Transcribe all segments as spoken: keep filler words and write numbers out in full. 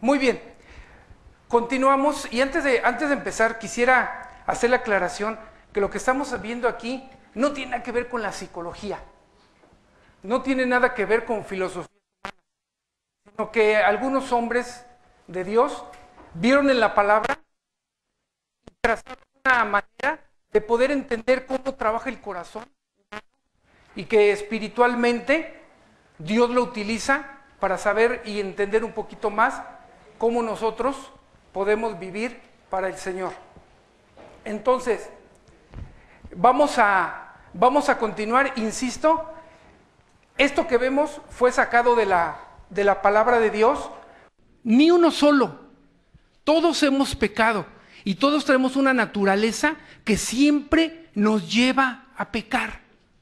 Muy bien, continuamos y antes de, antes de empezar quisiera hacer la aclaración que lo que estamos viendo aquí no tiene nada que ver con la psicología, no tiene nada que ver con filosofía, sino que algunos hombres de Dios vieron en la palabra y trazaron una manera de poder entender cómo trabaja el corazón y que espiritualmente Dios lo utiliza para saber y entender un poquito más cómo nosotros podemos vivir para el Señor. Entonces, vamos a, vamos a continuar, insisto, esto que vemos fue sacado de la, de la palabra de Dios. Ni uno solo, todos hemos pecado y todos tenemos una naturaleza que siempre nos lleva a pecar.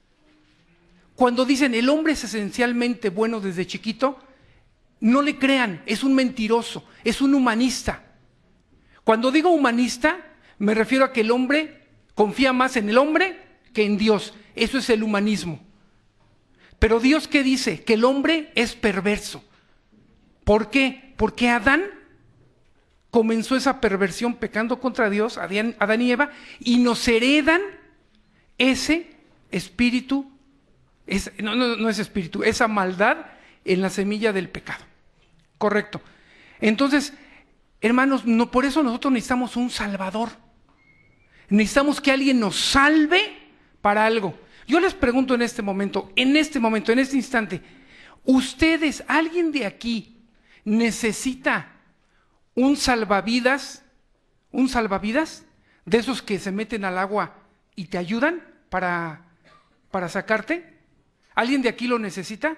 Cuando dicen el hombre es esencialmente bueno desde chiquito, no le crean, es un mentiroso, es un humanista. Cuando digo humanista, me refiero a que el hombre confía más en el hombre que en Dios. Eso es el humanismo. Pero Dios, ¿qué dice? Que el hombre es perverso. ¿Por qué? Porque Adán comenzó esa perversión pecando contra Dios, Adán, Adán y Eva, y nos heredan ese espíritu, es, no, no, no es espíritu, esa maldad en la semilla del pecado. Correcto. Entonces, hermanos, no, por eso nosotros necesitamos un salvador. Necesitamos que alguien nos salve para algo. Yo les pregunto en este momento, en este momento, en este instante, ustedes, alguien de aquí necesita un salvavidas, un salvavidas de esos que se meten al agua y te ayudan para, para sacarte. ¿Alguien de aquí lo necesita?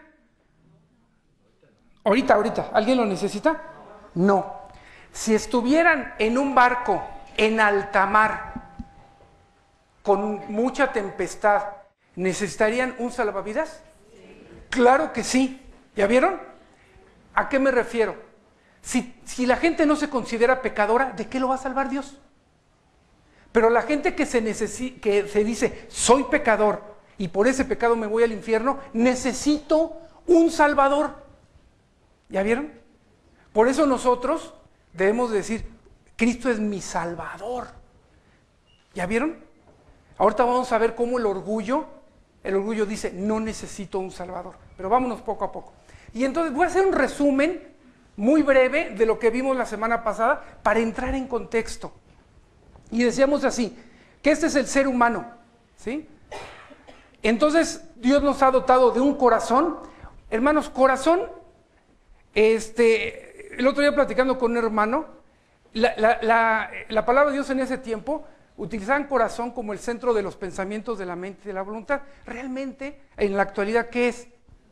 Ahorita, ahorita, ¿alguien lo necesita? No. Si estuvieran en un barco en alta mar, con mucha tempestad, ¿necesitarían un salvavidas? Sí. Claro que sí. ¿Ya vieron? ¿A qué me refiero? Si, si la gente no se considera pecadora, ¿de qué lo va a salvar Dios? Pero la gente que se, necesi- que se dice, soy pecador y por ese pecado me voy al infierno, necesito un salvador. ¿Ya vieron? Por eso nosotros debemos decir, Cristo es mi salvador. ¿Ya vieron? Ahorita vamos a ver cómo el orgullo, el orgullo dice, no necesito un salvador. Pero vámonos poco a poco. Y entonces voy a hacer un resumen muy breve de lo que vimos la semana pasada para entrar en contexto. Y decíamos así, que este es el ser humano, ¿sí? Entonces Dios nos ha dotado de un corazón. Hermanos, corazón, este, el otro día platicando con un hermano, la, la, la, la palabra de Dios en ese tiempo utilizaban corazón como el centro de los pensamientos, de la mente y de la voluntad. Realmente, en la actualidad, ¿qué es?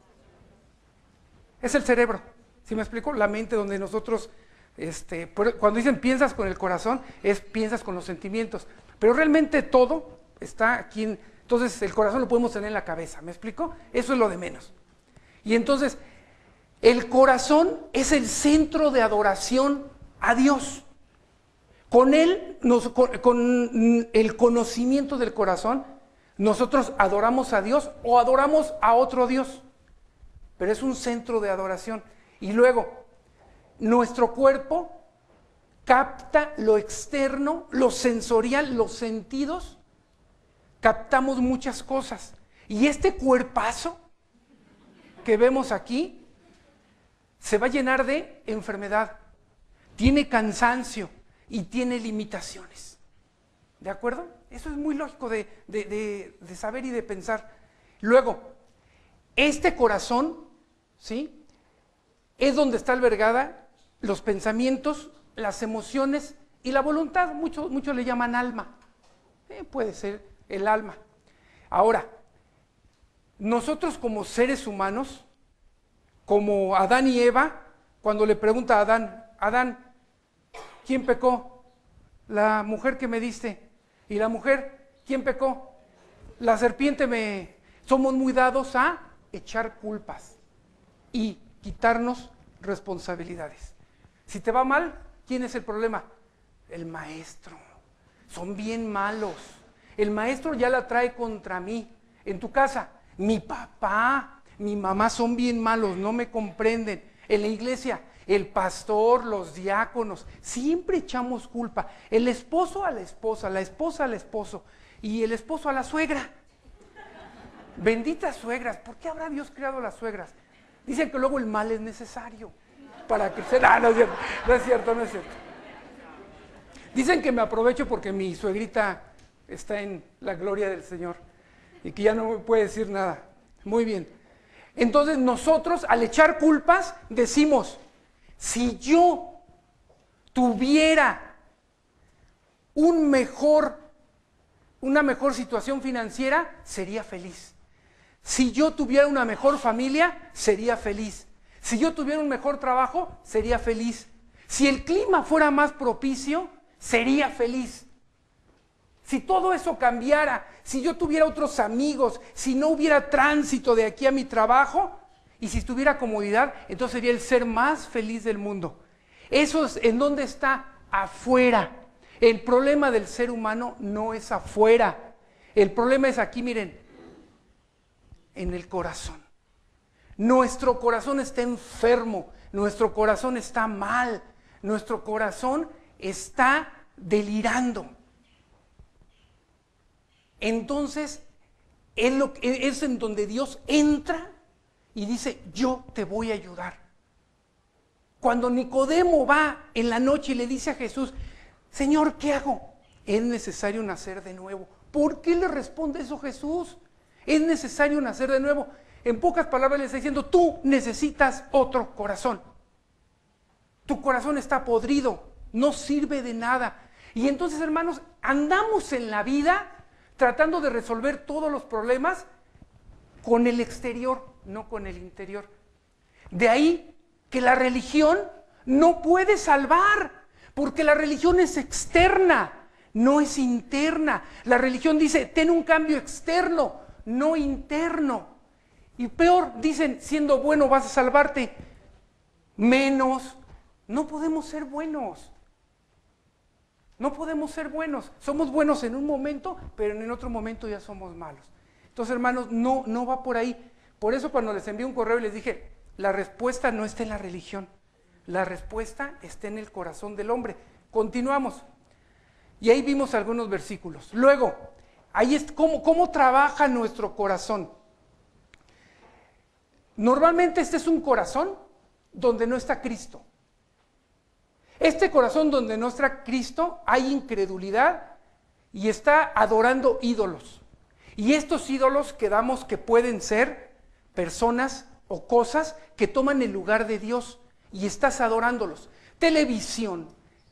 Es el cerebro. ¿Sí me explico? La mente donde nosotros, este, cuando dicen piensas con el corazón, es piensas con los sentimientos. Pero realmente todo está aquí. En, entonces el corazón lo podemos tener en la cabeza. ¿Me explico? Eso es lo de menos. Y entonces, el corazón es el centro de adoración a Dios. Con él, nos, con, con el conocimiento del corazón, nosotros adoramos a Dios o adoramos a otro Dios. Pero es un centro de adoración. Y luego, nuestro cuerpo capta lo externo, lo sensorial, los sentidos, captamos muchas cosas. Y este cuerpazo que vemos aquí se va a llenar de enfermedad, tiene cansancio y tiene limitaciones. ¿De acuerdo? Eso es muy lógico de, de, de, de saber y de pensar. Luego, este corazón, ¿sí?, es donde está albergada los pensamientos, las emociones y la voluntad. Muchos muchos le llaman alma. Eh, puede ser el alma. Ahora, nosotros como seres humanos, como Adán y Eva, cuando le pregunta a Adán, Adán, ¿quién pecó? La mujer que me diste. ¿Y la mujer? ¿Quién pecó? La serpiente me... Somos muy dados a echar culpas y quitarnos responsabilidades. Si te va mal, ¿quién es el problema? El maestro. Son bien malos. El maestro ya la trae contra mí. En tu casa, mi papá, mi mamá son bien malos, no me comprenden. En la iglesia, el pastor, los diáconos, siempre echamos culpa. El esposo a la esposa, la esposa al esposo y el esposo a la suegra. Benditas suegras, ¿por qué habrá Dios creado a las suegras? Dicen que luego el mal es necesario para crecer. Ah, no es cierto, no es cierto, no es cierto. Dicen que me aprovecho porque mi suegrita está en la gloria del Señor y que ya no me puede decir nada. Muy bien. Entonces nosotros al echar culpas decimos, si yo tuviera un mejor, una mejor situación financiera, sería feliz. Si yo tuviera una mejor familia, sería feliz. Si yo tuviera un mejor trabajo, sería feliz. Si el clima fuera más propicio, sería feliz. Si todo eso cambiara, si yo tuviera otros amigos, si no hubiera tránsito de aquí a mi trabajo y si tuviera comodidad, entonces sería el ser más feliz del mundo. Eso es en dónde está, afuera. El problema del ser humano no es afuera. El problema es aquí, miren, en el corazón. Nuestro corazón está enfermo, nuestro corazón está mal, nuestro corazón está delirando. Entonces, es, lo, es en donde Dios entra y dice, yo te voy a ayudar. Cuando Nicodemo va en la noche y le dice a Jesús, Señor, ¿qué hago? Es necesario nacer de nuevo. ¿Por qué le responde eso Jesús? Es necesario nacer de nuevo. En pocas palabras le está diciendo, tú necesitas otro corazón. Tu corazón está podrido, no sirve de nada. Y entonces, hermanos, andamos en la vida tratando de resolver todos los problemas con el exterior, no con el interior. De ahí que la religión no puede salvar, porque la religión es externa, no es interna. La religión dice, ten un cambio externo, no interno. Y peor, dicen, siendo bueno vas a salvarte. Menos, no podemos ser buenos. No podemos ser buenos. Somos buenos en un momento, pero en otro momento ya somos malos. Entonces, hermanos, no, no va por ahí. Por eso cuando les envié un correo y les dije, la respuesta no está en la religión. La respuesta está en el corazón del hombre. Continuamos. Y ahí vimos algunos versículos. Luego, ahí es cómo, cómo trabaja nuestro corazón. Normalmente este es un corazón donde no está Cristo. Este corazón donde no está Cristo, hay incredulidad y está adorando ídolos. Y estos ídolos quedamos que pueden ser personas o cosas que toman el lugar de Dios y estás adorándolos. Televisión,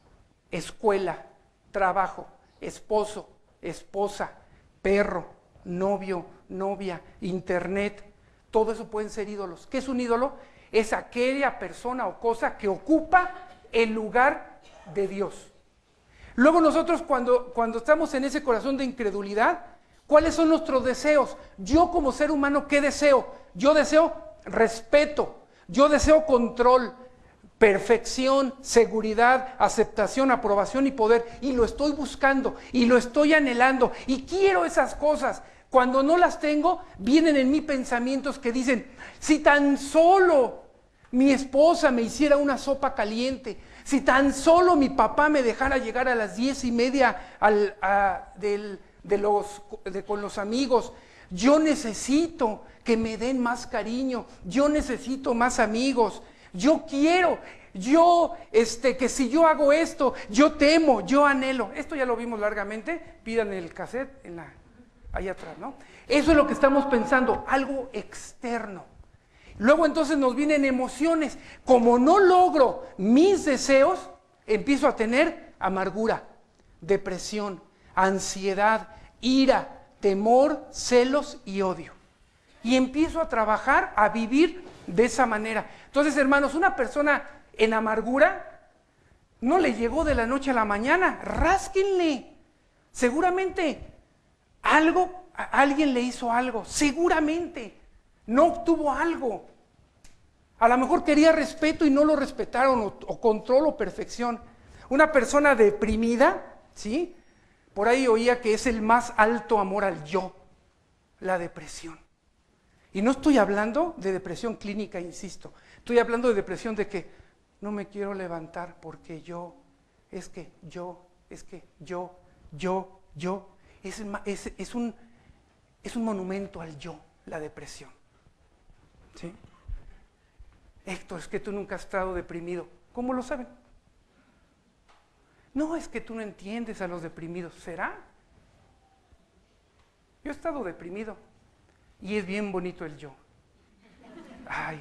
escuela, trabajo, esposo, esposa, perro, novio, novia, internet, todo eso pueden ser ídolos. ¿Qué es un ídolo? Es aquella persona o cosa que ocupa el lugar de Dios. Luego nosotros cuando, cuando estamos en ese corazón de incredulidad, ¿cuáles son nuestros deseos? Yo como ser humano, ¿qué deseo? Yo deseo respeto, yo deseo control, perfección, seguridad, aceptación, aprobación y poder, y lo estoy buscando, y lo estoy anhelando, y quiero esas cosas. Cuando no las tengo, vienen en mí pensamientos que dicen, si tan solo mi esposa me hiciera una sopa caliente, si tan solo mi papá me dejara llegar a las diez y media al, a, del, de los, de, con los amigos, yo necesito que me den más cariño, yo necesito más amigos, yo quiero, yo, este, que si yo hago esto, yo temo, yo anhelo. Esto ya lo vimos largamente, pidan el cassette en la, ahí atrás, ¿no? Eso es lo que estamos pensando, algo externo. Luego entonces nos vienen emociones. Como no logro mis deseos, empiezo a tener amargura, depresión, ansiedad, ira, temor, celos y odio. Y empiezo a trabajar, a vivir de esa manera. Entonces, hermanos, una persona en amargura no le llegó de la noche a la mañana. Rásquenle. Seguramente algo, alguien le hizo algo. Seguramente. No obtuvo algo. A lo mejor quería respeto y no lo respetaron, o, o control o perfección. Una persona deprimida, ¿sí? Por ahí oía que es el más alto amor al yo, la depresión. Y no estoy hablando de depresión clínica, insisto. Estoy hablando de depresión de que no me quiero levantar porque yo, es que yo, es que yo, yo, yo. Es, es, es, un, es un monumento al yo, la depresión. ¿Sí? Héctor, es que tú nunca has estado deprimido. ¿Cómo lo saben? No, es que tú no entiendes a los deprimidos. ¿Será? Yo he estado deprimido y es bien bonito el yo. Ay,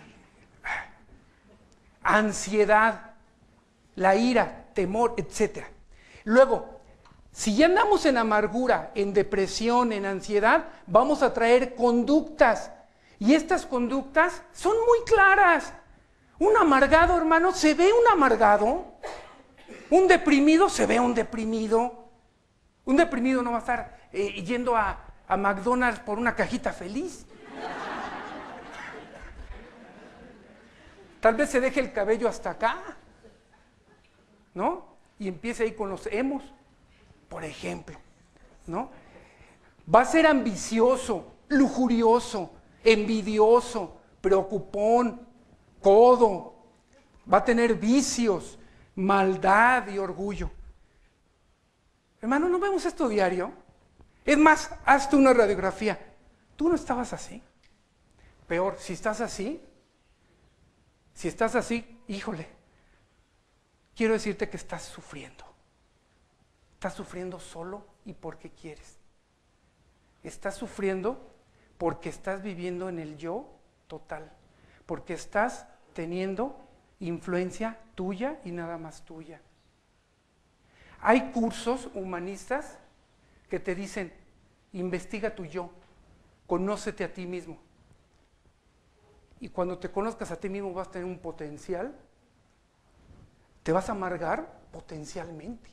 ansiedad, la ira, temor, etcétera. Luego, si ya andamos en amargura, en depresión, en ansiedad, vamos a traer conductas. Y estas conductas son muy claras. Un amargado, hermano, se ve un amargado. Un deprimido se ve un deprimido. Un deprimido no va a estar eh, yendo a, a McDonald's por una cajita feliz. Tal vez se deje el cabello hasta acá, ¿no? Y empiece ahí con los emos, por ejemplo, ¿no? Va a ser ambicioso, lujurioso, envidioso, preocupón, codo, va a tener vicios, maldad y orgullo. Hermano, ¿no vemos esto diario? Es más, hazte una radiografía. Tú no estabas así. Peor, si estás así, si estás así, híjole, quiero decirte que estás sufriendo. Estás sufriendo solo y porque quieres. Estás sufriendo porque estás viviendo en el yo total, porque estás teniendo influencia tuya y nada más tuya. Hay cursos humanistas que te dicen, investiga tu yo, conócete a ti mismo. Y cuando te conozcas a ti mismo vas a tener un potencial, te vas a amargar potencialmente.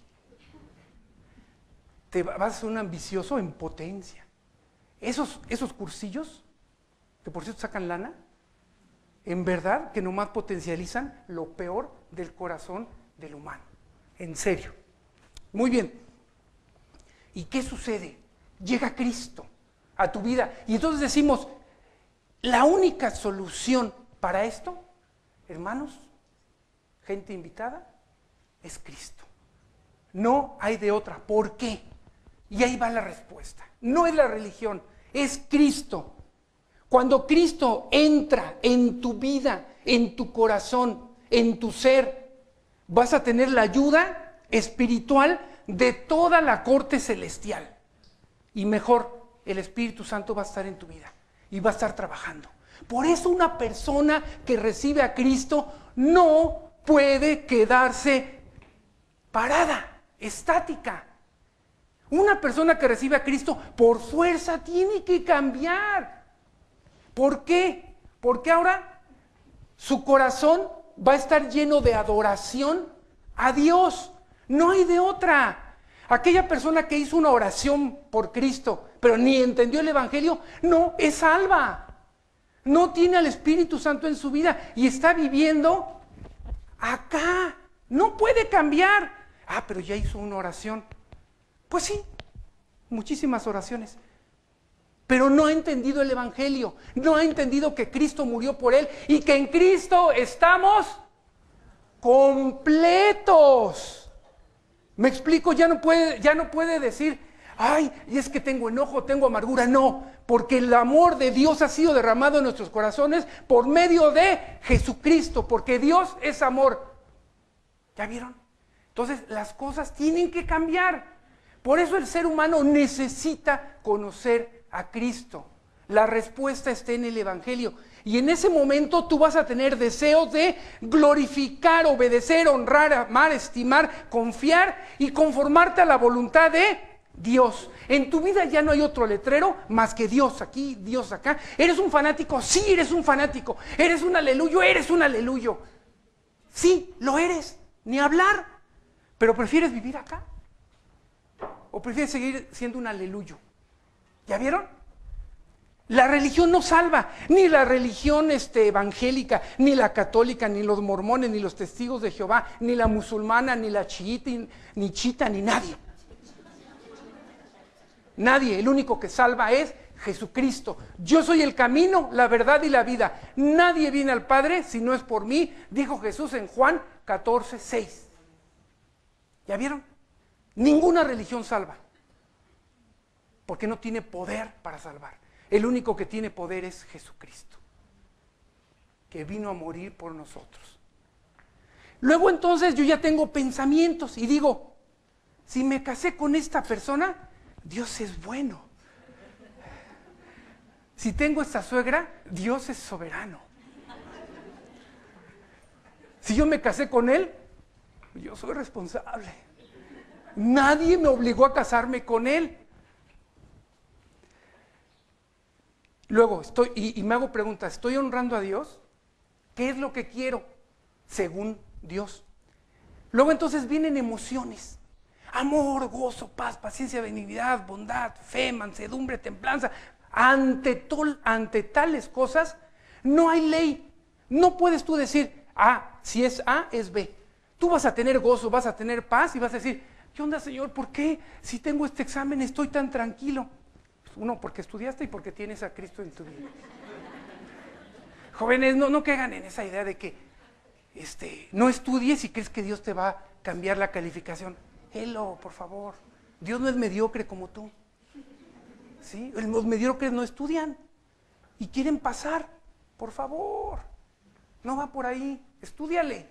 Te vas a ser un ambicioso en potencia. Esos, esos cursillos, que por cierto sacan lana, en verdad que nomás potencializan lo peor del corazón del humano. En serio. Muy bien. ¿Y qué sucede? Llega Cristo a tu vida. Y entonces decimos, la única solución para esto, hermanos, gente invitada, es Cristo. No hay de otra. ¿Por qué? Y ahí va la respuesta. No es la religión, es Cristo. Cuando Cristo entra en tu vida, en tu corazón, en tu ser, vas a tener la ayuda espiritual de toda la corte celestial. Y mejor, el Espíritu Santo va a estar en tu vida y va a estar trabajando. Por eso una persona que recibe a Cristo no puede quedarse parada, estática. Una persona que recibe a Cristo por fuerza tiene que cambiar. ¿Por qué? Porque ahora su corazón va a estar lleno de adoración a Dios. No hay de otra. Aquella persona que hizo una oración por Cristo, pero ni entendió el Evangelio, no es salva. No tiene al Espíritu Santo en su vida y está viviendo acá. No puede cambiar. Ah, pero ya hizo una oración. Pues sí, muchísimas oraciones. Pero no ha entendido el Evangelio, no ha entendido que Cristo murió por él y que en Cristo estamos completos. ¿Me explico? Ya no puede, ya no puede decir, ay, y es que tengo enojo, tengo amargura. No, porque el amor de Dios ha sido derramado en nuestros corazones por medio de Jesucristo, porque Dios es amor. ¿Ya vieron? Entonces las cosas tienen que cambiar. Por eso el ser humano necesita conocer a Cristo. La respuesta está en el Evangelio. Y en ese momento tú vas a tener deseos de glorificar, obedecer, honrar, amar, estimar, confiar y conformarte a la voluntad de Dios. En tu vida ya no hay otro letrero más que Dios aquí, Dios acá. ¿Eres un fanático? Sí, eres un fanático. ¿Eres un aleluyo? Eres un aleluyo. Sí, lo eres. Ni hablar. Pero prefieres vivir acá. ¿O prefieres seguir siendo un aleluyo? ¿Ya vieron? La religión no salva, ni la religión este, evangélica, ni la católica, ni los mormones, ni los testigos de Jehová, ni la musulmana, ni la chiita, ni chita, ni nadie. Nadie, el único que salva es Jesucristo. Yo soy el camino, la verdad y la vida. Nadie viene al Padre si no es por mí, dijo Jesús en Juan catorce, seis. ¿Ya vieron? Ninguna religión salva, porque no tiene poder para salvar. El único que tiene poder es Jesucristo, que vino a morir por nosotros. Luego entonces yo ya tengo pensamientos y digo, si me casé con esta persona, Dios es bueno. Si tengo esta suegra, Dios es soberano. Si yo me casé con él, yo soy responsable. Nadie me obligó a casarme con él. Luego, estoy, y, y me hago preguntas, ¿estoy honrando a Dios? ¿Qué es lo que quiero según Dios? Luego entonces vienen emociones. Amor, gozo, paz, paciencia, benignidad, bondad, fe, mansedumbre, templanza. Ante, tol, ante tales cosas no hay ley. No puedes tú decir, ah, si es A, es B. Tú vas a tener gozo, vas a tener paz y vas a decir, ¿qué onda, Señor? ¿Por qué? Si tengo este examen estoy tan tranquilo. Pues uno, porque estudiaste y porque tienes a Cristo en tu vida. Jóvenes, no, no caigan en esa idea de que este, no estudies y crees que Dios te va a cambiar la calificación. Hello, por favor. Dios no es mediocre como tú. ¿Sí? Los mediocres no estudian y quieren pasar. Por favor. No va por ahí. Estúdiale.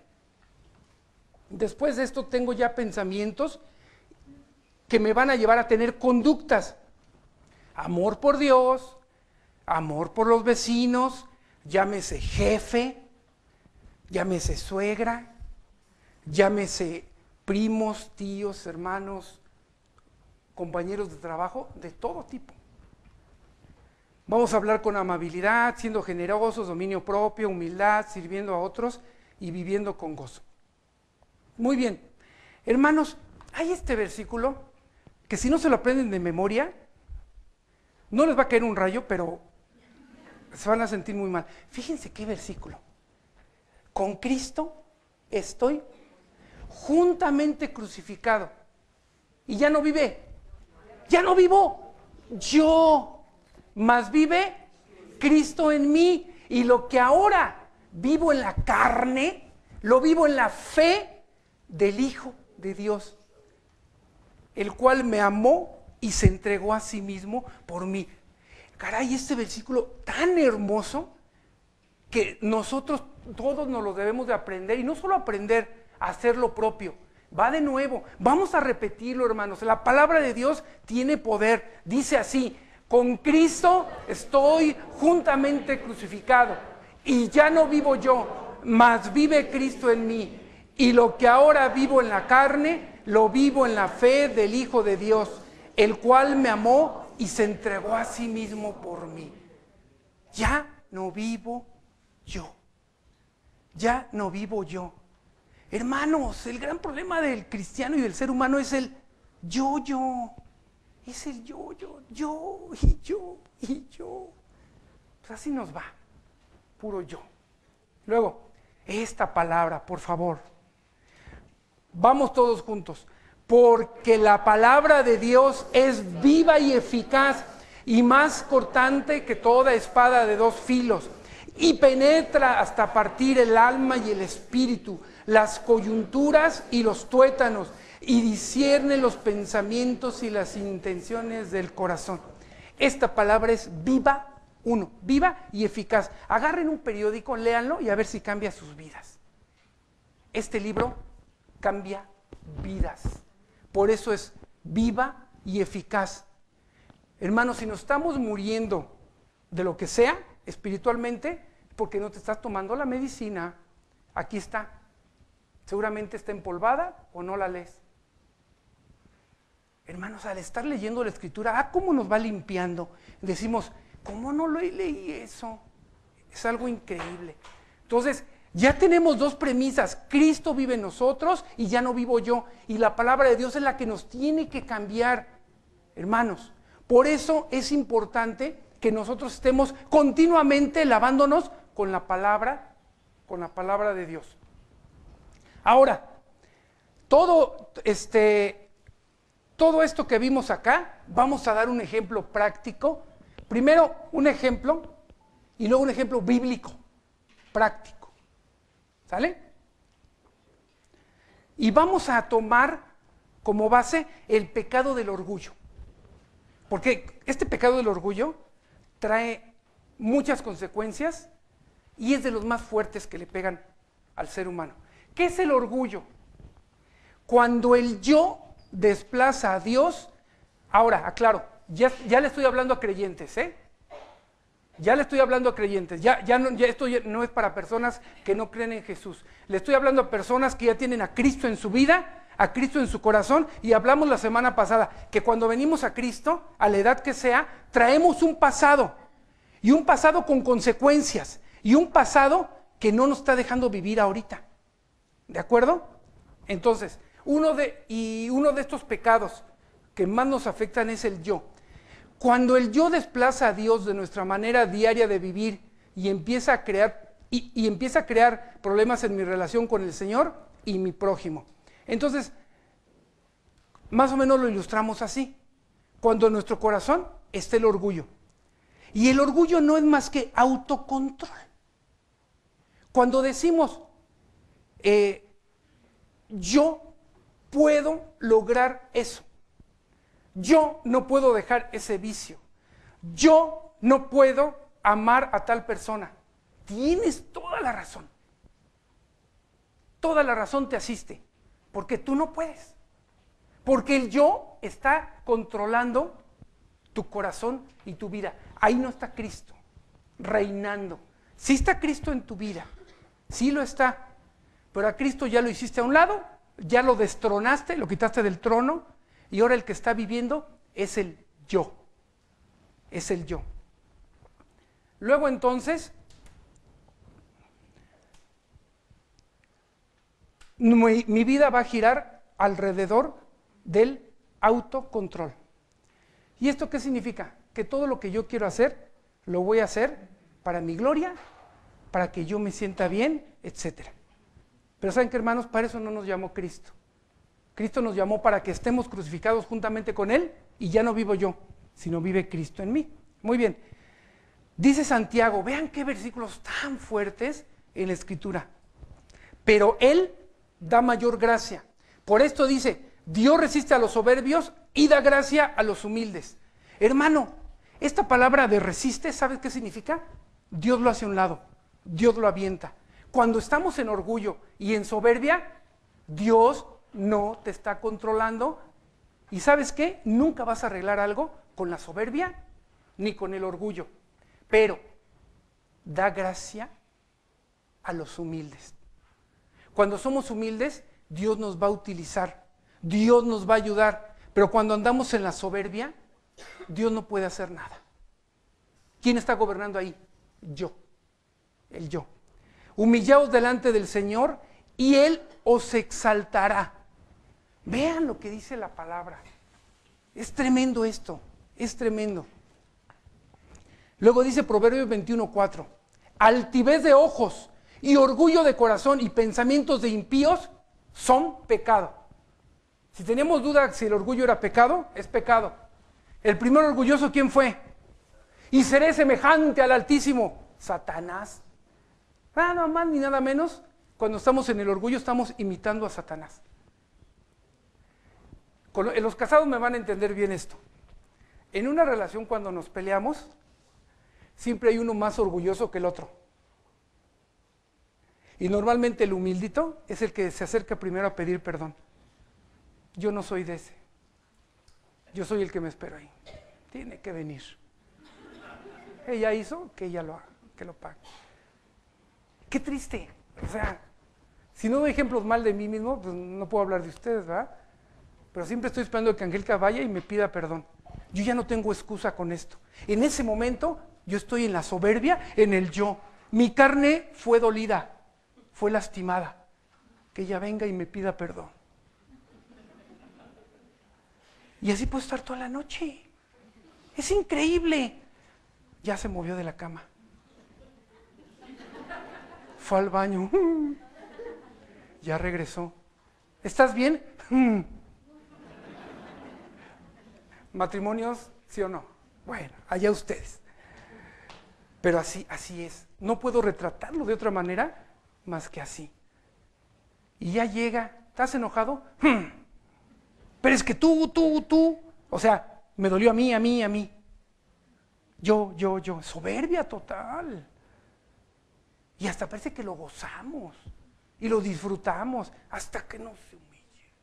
Después de esto tengo ya pensamientos que me van a llevar a tener conductas. Amor por Dios, amor por los vecinos, llámese jefe, llámese suegra, llámese primos, tíos, hermanos, compañeros de trabajo, de todo tipo. Vamos a hablar con amabilidad, siendo generosos, dominio propio, humildad, sirviendo a otros y viviendo con gozo. Muy bien, hermanos, hay este versículo que si no se lo aprenden de memoria, no les va a caer un rayo, pero se van a sentir muy mal. Fíjense qué versículo. Con Cristo estoy juntamente crucificado. Y ya no vive, ya no vivo yo, mas vive Cristo en mí. Y lo que ahora vivo en la carne, lo vivo en la fe del Hijo de Dios, el cual me amó y se entregó a sí mismo por mí. Caray, este versículo tan hermoso que nosotros todos nos lo debemos de aprender, y no solo aprender, a hacer lo propio. Va de nuevo, vamos a repetirlo, hermanos. La palabra de Dios tiene poder. Dice así: con Cristo estoy juntamente crucificado, y ya no vivo yo, mas vive Cristo en mí. Y lo que ahora vivo en la carne, lo vivo en la fe del Hijo de Dios, el cual me amó y se entregó a sí mismo por mí. Ya no vivo yo. Ya no vivo yo. Hermanos, el gran problema del cristiano y del ser humano es el yo-yo. Es el yo-yo, yo y yo y yo. Pues así nos va, puro yo. Luego, esta palabra, por favor. Vamos todos juntos. Porque la palabra de Dios es viva y eficaz y más cortante que toda espada de dos filos, y penetra hasta partir el alma y el espíritu, las coyunturas y los tuétanos, y discierne los pensamientos y las intenciones del corazón. Esta palabra es viva, uno, viva y eficaz. Agarren un periódico, léanlo y a ver si cambia sus vidas. Este libro cambia vidas. Por eso es viva y eficaz. Hermanos, si nos estamos muriendo de lo que sea, espiritualmente, porque no te estás tomando la medicina. Aquí está. Seguramente está empolvada o no la lees. Hermanos, al estar leyendo la Escritura, ah, cómo nos va limpiando. Decimos, ¿cómo no lo leí eso? Es algo increíble. Entonces, ya tenemos dos premisas: Cristo vive en nosotros y ya no vivo yo. Y la palabra de Dios es la que nos tiene que cambiar, hermanos. Por eso es importante que nosotros estemos continuamente lavándonos con la palabra, con la palabra de Dios. Ahora, todo, este, todo esto que vimos acá, vamos a dar un ejemplo práctico Primero un ejemplo y luego un ejemplo bíblico, práctico. ¿Sale? Y vamos a tomar como base el pecado del orgullo. Porque este pecado del orgullo trae muchas consecuencias y es de los más fuertes que le pegan al ser humano. ¿Qué es el orgullo? Cuando el yo desplaza a Dios. Ahora, aclaro, ya, ya le estoy hablando a creyentes, ¿eh? Ya le estoy hablando a creyentes, ya, ya, no, ya esto ya no es para personas que no creen en Jesús. Le estoy hablando a personas que ya tienen a Cristo en su vida, a Cristo en su corazón, y hablamos la semana pasada que cuando venimos a Cristo, a la edad que sea, traemos un pasado, y un pasado con consecuencias, y un pasado que no nos está dejando vivir ahorita. ¿De acuerdo? Entonces, uno de, y uno de estos pecados que más nos afectan es el yo. Cuando el yo desplaza a Dios de nuestra manera diaria de vivir y empieza a crear, y, y empieza a crear problemas en mi relación con el Señor y mi prójimo. Entonces, más o menos lo ilustramos así. Cuando en nuestro corazón está el orgullo. Y el orgullo no es más que autocontrol. Cuando decimos, eh, yo puedo lograr eso. Yo no puedo dejar ese vicio. Yo no puedo amar a tal persona. Tienes toda la razón. Toda la razón te asiste. Porque tú no puedes. Porque el yo está controlando tu corazón y tu vida. Ahí no está Cristo reinando. Sí está Cristo en tu vida. Sí lo está. Pero a Cristo ya lo hiciste a un lado, ya lo destronaste, lo quitaste del trono. Y ahora el que está viviendo es el yo, es el yo. Luego entonces, mi, mi vida va a girar alrededor del autocontrol. ¿Y esto qué significa? Que todo lo que yo quiero hacer, lo voy a hacer para mi gloria, para que yo me sienta bien, etcétera. Pero ¿saben qué, hermanos? Para eso no nos llamó Cristo. Cristo nos llamó para que estemos crucificados juntamente con Él y ya no vivo yo, sino vive Cristo en mí. Muy bien. Dice Santiago, vean qué versículos tan fuertes en la Escritura. Pero Él da mayor gracia. Por esto dice, Dios resiste a los soberbios y da gracia a los humildes. Hermano, esta palabra de resiste, ¿sabes qué significa? Dios lo hace a un lado, Dios lo avienta. Cuando estamos en orgullo y en soberbia, Dios no te está controlando. ¿Y sabes qué? Nunca vas a arreglar algo con la soberbia ni con el orgullo. Pero da gracia a los humildes. Cuando somos humildes, Dios nos va a utilizar. Dios nos va a ayudar. Pero cuando andamos en la soberbia, Dios no puede hacer nada. ¿Quién está gobernando ahí? Yo. El yo. Humillaos delante del Señor y Él os exaltará. Vean lo que dice la palabra. Es tremendo esto, es tremendo. Luego dice Proverbios veintiuno cuatro, altivez de ojos y orgullo de corazón y pensamientos de impíos son pecado. Si teníamos duda si el orgullo era pecado, es pecado. El primer orgulloso, ¿quién fue? Y seré semejante al Altísimo, Satanás. Nada más ni nada menos, cuando estamos en el orgullo estamos imitando a Satanás. En los casados me van a entender bien esto. En una relación cuando nos peleamos, siempre hay uno más orgulloso que el otro. Y normalmente el humildito es el que se acerca primero a pedir perdón. Yo no soy de ese. Yo soy el que me espero ahí. Tiene que venir. Ella hizo, que ella lo haga, que lo pague. Qué triste. O sea, si no doy ejemplos mal de mí mismo, pues no puedo hablar de ustedes, ¿verdad? Pero siempre estoy esperando que Angélica vaya y me pida perdón. Yo ya no tengo excusa con esto. En ese momento, yo estoy en la soberbia, en el yo. Mi carne fue dolida, fue lastimada. Que ella venga y me pida perdón. Y así puedo estar toda la noche. Es increíble. Ya se movió de la cama. Fue al baño. Ya regresó. ¿Estás bien? ¿Matrimonios, sí o no? Bueno, allá ustedes. Pero así, así es. No puedo retratarlo de otra manera más que así. Y ya llega, ¿estás enojado? Hmm. Pero es que tú, tú, tú. O sea, me dolió a mí, a mí, a mí. Yo, yo, yo. Soberbia total. Y hasta parece que lo gozamos. Y lo disfrutamos hasta que no se humille.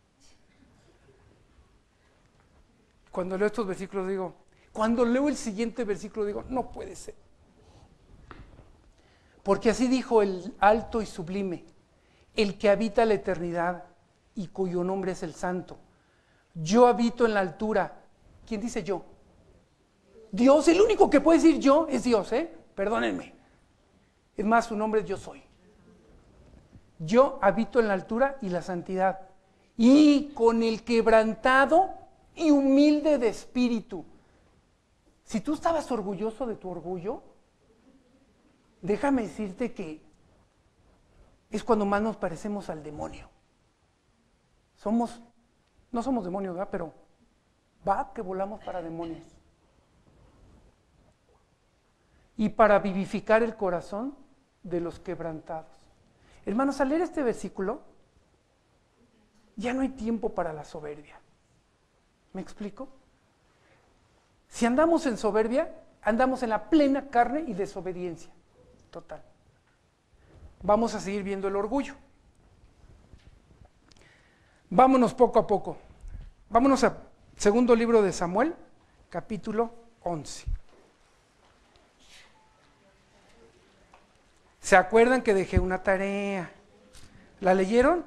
Cuando leo estos versículos digo, cuando leo el siguiente versículo digo, no puede ser. Porque así dijo el alto y sublime, el que habita la eternidad y cuyo nombre es el Santo. Yo habito en la altura. ¿Quién dice yo? Dios, el único que puede decir yo es Dios, ¿eh? Perdónenme. Es más, su nombre es Yo Soy. Yo habito en la altura y la santidad, y con el quebrantado y humilde de espíritu. Si tú estabas orgulloso de tu orgullo, déjame decirte que es cuando más nos parecemos al demonio. Somos, no somos demonios, ¿verdad? Pero va que volamos para demonios. Y para vivificar el corazón de los quebrantados. Hermanos, al leer este versículo, ya no hay tiempo para la soberbia. ¿Me explico? Si andamos en soberbia, andamos en la plena carne y desobediencia total. Vamos a seguir viendo el orgullo. Vámonos poco a poco. Vámonos a segundo libro de Samuel, capítulo once. ¿Se acuerdan que dejé una tarea? ¿La leyeron?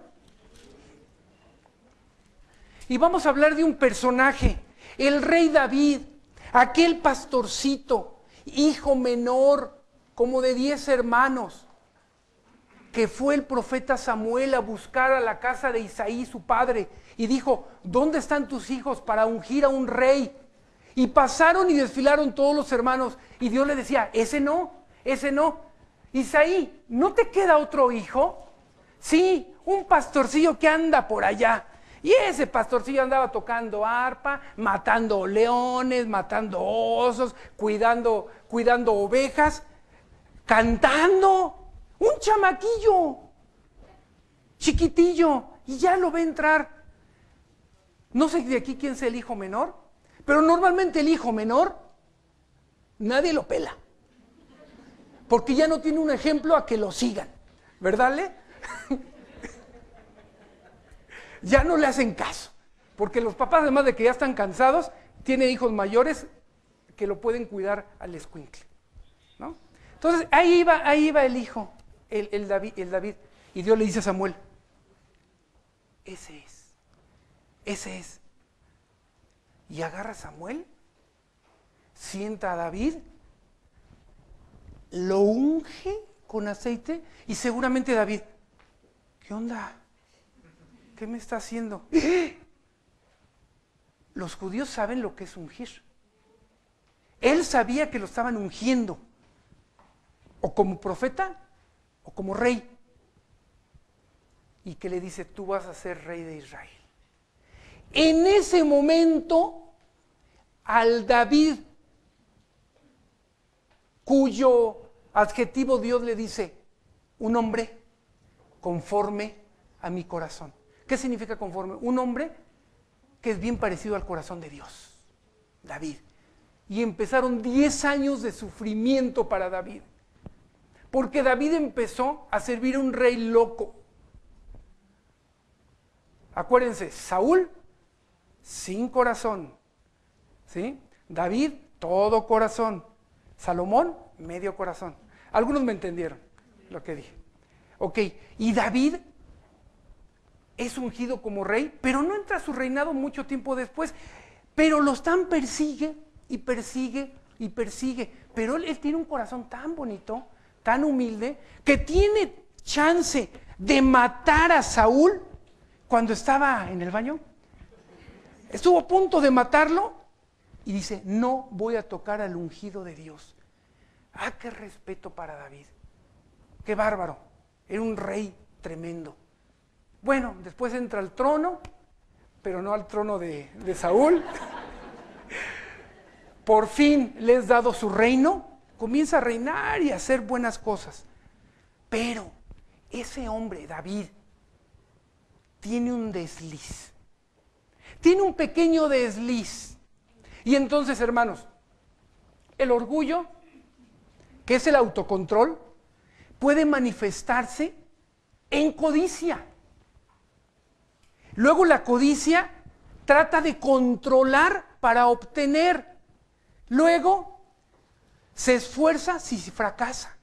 Y vamos a hablar de un personaje, el rey David, aquel pastorcito, hijo menor, como de diez hermanos, que fue el profeta Samuel a buscar a la casa de Isaí, su padre, y dijo, ¿dónde están tus hijos para ungir a un rey? Y pasaron y desfilaron todos los hermanos, y Dios le decía, ese no, ese no. Isaí, ¿no te queda otro hijo? Sí, un pastorcillo que anda por allá. Y ese pastorcillo andaba tocando arpa, matando leones, matando osos, cuidando, cuidando ovejas, cantando. Un chamaquillo, chiquitillo, y ya lo ve entrar. No sé de aquí quién sea el hijo menor, pero normalmente el hijo menor, nadie lo pela. Porque ya no tiene un ejemplo a que lo sigan, ¿verdad, Le? Ya no le hacen caso, porque los papás, además de que ya están cansados, tienen hijos mayores que lo pueden cuidar al escuincle, ¿no? Entonces, ahí iba, ahí iba el hijo, el, el, David, el David, y Dios le dice a Samuel, ese es, ese es. Y agarra a Samuel, sienta a David, lo unge con aceite y seguramente David, ¿qué onda? ¿Qué me está haciendo? ¡Eh! Los judíos saben lo que es ungir. Él sabía que lo estaban ungiendo, o como profeta, o como rey. Y que le dice, tú vas a ser rey de Israel. En ese momento, al David, cuyo adjetivo Dios le dice, un hombre conforme a mi corazón. ¿Qué significa conforme? Un hombre que es bien parecido al corazón de Dios, David. Y empezaron diez años de sufrimiento para David, porque David empezó a servir a un rey loco. Acuérdense, Saúl, sin corazón, ¿sí? David, todo corazón. Salomón, medio corazón. Algunos me entendieron lo que dije. Ok, y David es ungido como rey, pero no entra a su reinado mucho tiempo después. Pero lo están persigue y persigue y persigue. Pero él, él tiene un corazón tan bonito, tan humilde, que tiene chance de matar a Saúl cuando estaba en el baño. Estuvo a punto de matarlo y dice, no voy a tocar al ungido de Dios. Ah, qué respeto para David. Qué bárbaro. Era un rey tremendo. Bueno, después entra al trono, pero no al trono de, de Saúl. Por fin le es dado su reino comienza a reinar y a hacer buenas cosas. Pero ese hombre, David, tiene un desliz. Tiene un pequeño desliz. Y entonces, hermanos, el orgullo, que es el autocontrol, puede manifestarse en codicia. Luego la codicia trata de controlar para obtener. Luego se esfuerza si fracasa.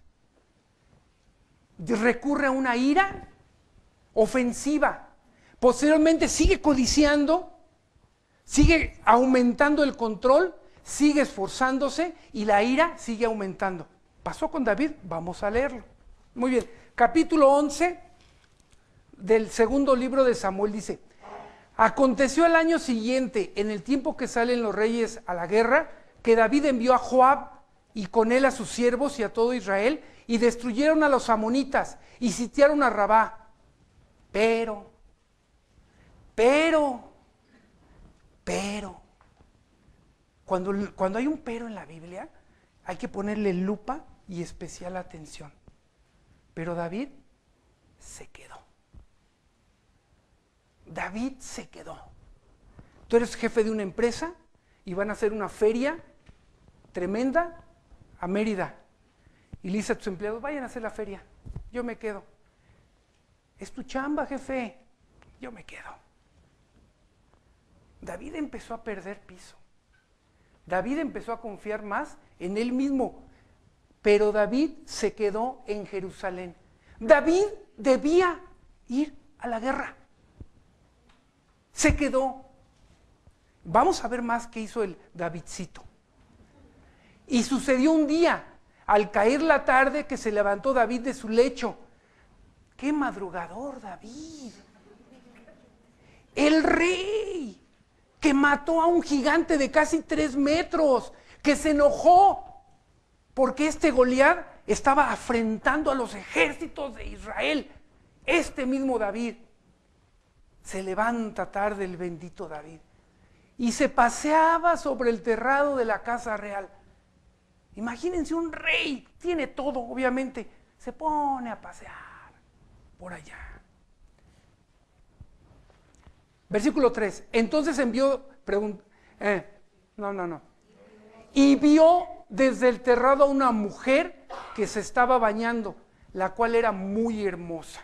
Recurre a una ira ofensiva. Posteriormente sigue codiciando, sigue aumentando el control, sigue esforzándose y la ira sigue aumentando. ¿Pasó con David? Vamos a leerlo. Muy bien, capítulo once del segundo libro de Samuel dice: aconteció el año siguiente, en el tiempo que salen los reyes a la guerra, que David envió a Joab y con él a sus siervos y a todo Israel, y destruyeron a los amonitas y sitiaron a Rabá. Pero, pero, pero, cuando, cuando hay un pero en la Biblia, hay que ponerle lupa y especial atención. Pero David se quedó. David se quedó. Tú eres jefe de una empresa y van a hacer una feria tremenda a Mérida. Y le dice a tus empleados, vayan a hacer la feria, yo me quedo. Es tu chamba, jefe, yo me quedo. David empezó a perder piso. David empezó a confiar más en él mismo. Pero David se quedó en Jerusalén. David debía ir a la guerra. Se quedó. Vamos a ver más qué hizo el Davidcito. Y sucedió un día, al caer la tarde, que se levantó David de su lecho. ¡Qué madrugador, David! El rey que mató a un gigante de casi tres metros, que se enojó porque este Goliat estaba afrentando a los ejércitos de Israel. Este mismo David se levanta tarde, el bendito David, y se paseaba sobre el terrado de la casa real. Imagínense, un rey, tiene todo, obviamente, se pone a pasear por allá. Versículo tres, entonces envió, pregun- eh, no, no, no, y vio desde el terrado a una mujer que se estaba bañando, la cual era muy hermosa.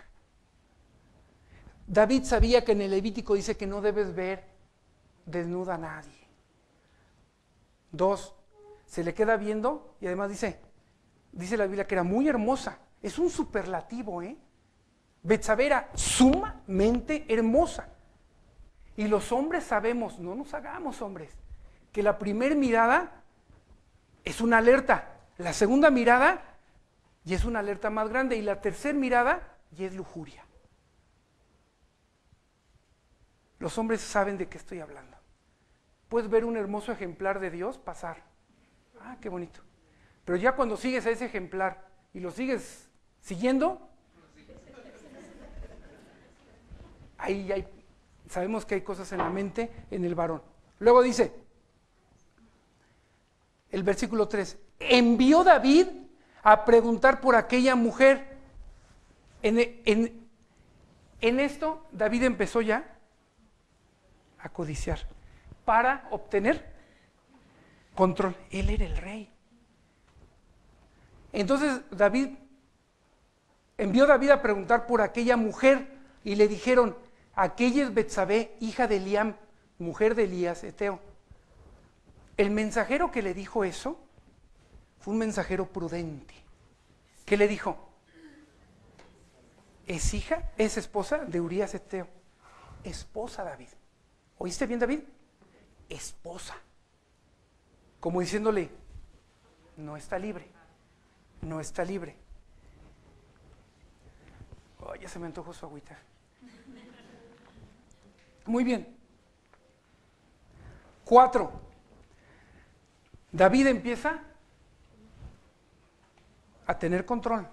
David sabía que en el Levítico dice que no debes ver desnuda a nadie. Dos, se le queda viendo y además dice, dice la Biblia que era muy hermosa. Es un superlativo, ¿eh? Betsabé era sumamente hermosa. Y los hombres sabemos, no nos hagamos hombres, que la primera mirada es una alerta, la segunda mirada y es una alerta más grande, y la tercera mirada y es lujuria. Los hombres saben de qué estoy hablando. Puedes ver un hermoso ejemplar de Dios pasar. Ah, qué bonito. Pero ya cuando sigues a ese ejemplar y lo sigues siguiendo, ahí hay, sabemos que hay cosas en la mente, en el varón. Luego dice, el versículo tres, envió David a preguntar por aquella mujer. En, en, en esto David empezó ya a codiciar para obtener control. Él era el rey. Entonces David envió David a preguntar por aquella mujer y le dijeron, aquella es Betsabé, hija de Eliam, mujer de Elías Eteo. El mensajero que le dijo eso fue un mensajero prudente. ¿Qué le dijo? Es hija, es esposa de Urías Eteo. Esposa, David. ¿Oíste bien, David? Esposa. Como diciéndole, no está libre, no está libre. Oh, ya se me antojó su agüita. Muy bien. Cuatro. David empieza a tener control.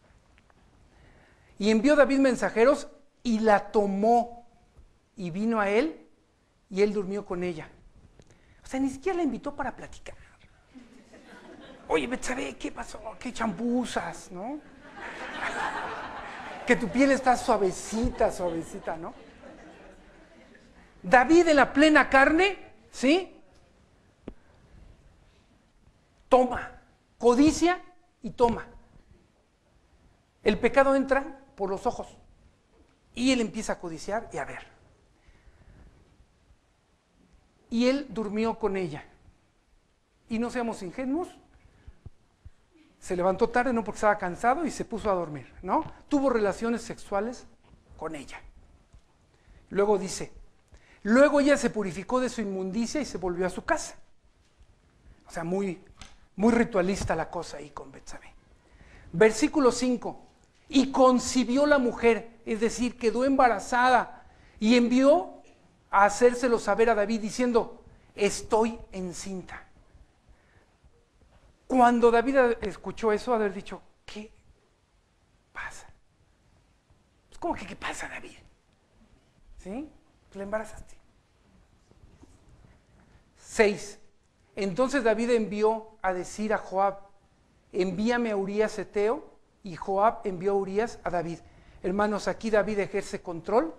Y envió David mensajeros y la tomó y vino a él y él durmió con ella. O sea, ni siquiera la invitó para platicar. Oye, Betsabé, ¿qué pasó? ¿Qué champuzas, no? Que tu piel está suavecita, suavecita, ¿no? David en la plena carne, ¿sí? Toma, codicia y toma. El pecado entra por los ojos y él empieza a codiciar y a ver. Y él durmió con ella. Y no seamos ingenuos, se levantó tarde, no porque estaba cansado, y se puso a dormir, ¿no? Tuvo relaciones sexuales con ella. Luego dice, luego ella se purificó de su inmundicia y se volvió a su casa. O sea, muy, muy ritualista la cosa ahí con Betsabé. Versículo cinco, y concibió la mujer, es decir, quedó embarazada, y envió a hacérselo saber a David diciendo, estoy encinta. Cuando David escuchó eso, haber dicho, ¿qué pasa? Pues, ¿cómo que qué pasa, David? ¿Sí? Pues la embarazaste. Seis. Entonces David envió a decir a Joab, envíame a Urías Eteo, y Joab envió a Urías a David. Hermanos, aquí David ejerce control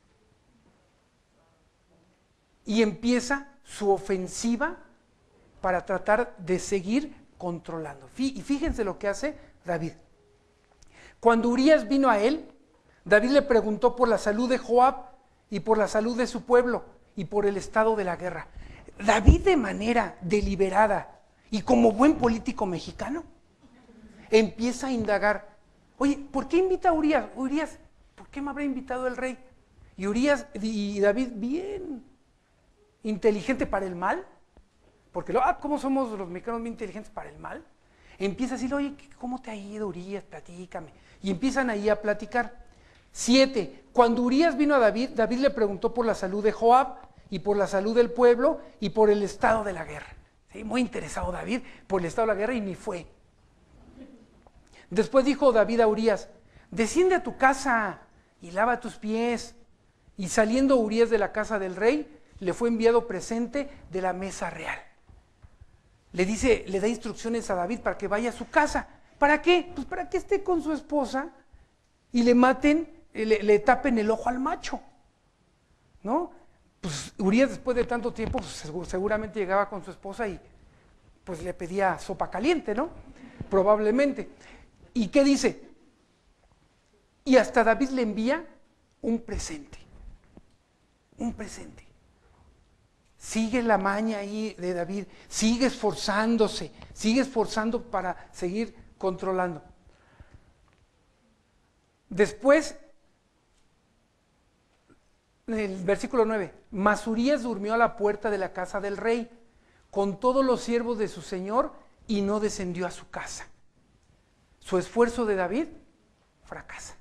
y empieza su ofensiva para tratar de seguir controlando. Y fíjense lo que hace David. Cuando Urías vino a él, David le preguntó por la salud de Joab y por la salud de su pueblo y por el estado de la guerra. David, de manera deliberada y como buen político mexicano, empieza a indagar, oye, ¿por qué invita a Urías? Urías, ¿por qué me habrá invitado el rey? Y Urías y David, bien inteligente para el mal, porque ah, ¿cómo somos los mexicanos bien inteligentes para el mal? Empieza a decirle, oye, ¿cómo te ha ido, Urías? Platícame. Y empiezan ahí a platicar. Siete, cuando Urías vino a David, David le preguntó por la salud de Joab y por la salud del pueblo y por el estado de la guerra. ¿Sí? Muy interesado David por el estado de la guerra y ni fue. Después dijo David a Urías, desciende a tu casa y lava tus pies. Y saliendo Urías de la casa del rey, le fue enviado presente de la mesa real. Le dice, le da instrucciones a David para que vaya a su casa. ¿Para qué? Pues para que esté con su esposa y le maten, le, le tapen el ojo al macho, ¿no? Pues Urías, después de tanto tiempo, pues, seguramente llegaba con su esposa y pues le pedía sopa caliente, ¿no? Probablemente. ¿Y qué dice? Y hasta David le envía un presente. Un presente. Sigue la maña ahí de David, sigue esforzándose, sigue esforzando para seguir controlando. Después, el versículo nueve, mas Urías durmió a la puerta de la casa del rey, con todos los siervos de su señor, y no descendió a su casa. Su esfuerzo de David fracasa.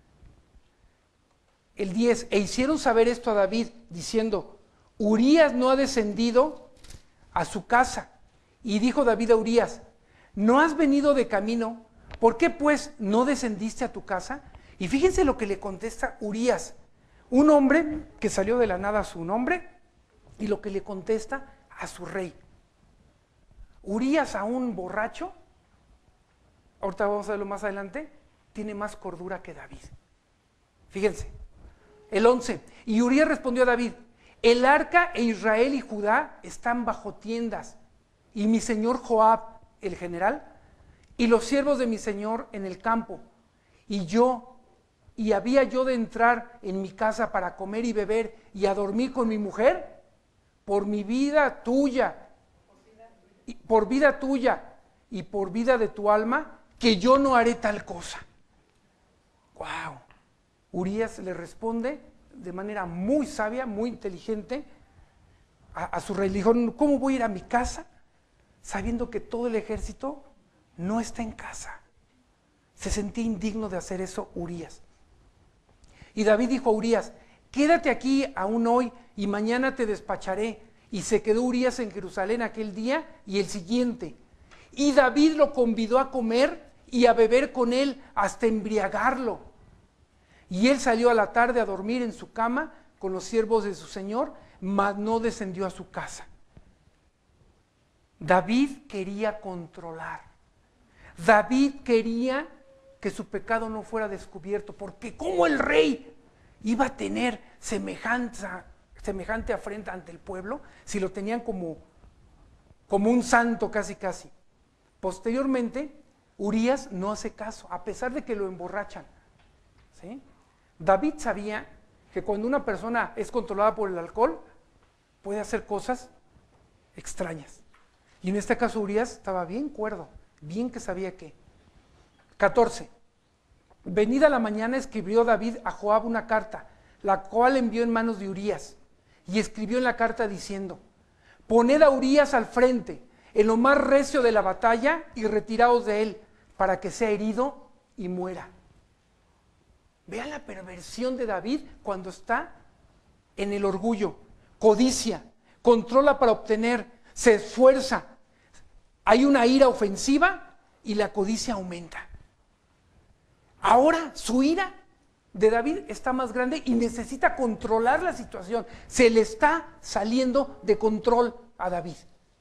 El diez, e hicieron saber esto a David, diciendo, Urías no ha descendido a su casa. Y dijo David a Urías, ¿no has venido de camino? ¿Por qué pues no descendiste a tu casa? Y fíjense lo que le contesta Urías, un hombre que salió de la nada a su nombre, y lo que le contesta a su rey. Urías, a un borracho, ahorita vamos a verlo más adelante, tiene más cordura que David. Fíjense, el once, y Urías respondió a David, el arca e Israel y Judá están bajo tiendas, y mi señor Joab, el general, y los siervos de mi señor en el campo, y yo, y había yo de entrar en mi casa para comer y beber y a dormir con mi mujer, por mi vida tuya, y por vida tuya y por vida de tu alma, que yo no haré tal cosa. Wow. Urías le responde de manera muy sabia, muy inteligente a, a su rey. Le dijo, ¿cómo voy a ir a mi casa sabiendo que todo el ejército no está en casa? Se sentía indigno de hacer eso Urías. Y David dijo a Urías, quédate aquí aún hoy y mañana te despacharé. Y se quedó Urías en Jerusalén aquel día y el siguiente. Y David lo convidó a comer y a beber con él hasta embriagarlo. Y él salió a la tarde a dormir en su cama con los siervos de su señor, mas no descendió a su casa. David quería controlar. David quería que su pecado no fuera descubierto, porque ¿cómo el rey iba a tener semejanza, semejante afrenta ante el pueblo si lo tenían como, como un santo casi casi? Posteriormente, Urías no hace caso, a pesar de que lo emborrachan, ¿sí? David sabía que cuando una persona es controlada por el alcohol, puede hacer cosas extrañas. Y en este caso Urías estaba bien cuerdo, bien que sabía qué. catorce. Venida la mañana escribió David a Joab una carta, la cual envió en manos de Urías, y escribió en la carta diciendo: poned a Urías al frente, en lo más recio de la batalla, y retiraos de él, para que sea herido y muera. Vean la perversión de David cuando está en el orgullo, codicia, controla para obtener, se esfuerza. Hay una ira ofensiva y la codicia aumenta. Ahora su ira de David está más grande y necesita controlar la situación. Se le está saliendo de control a David.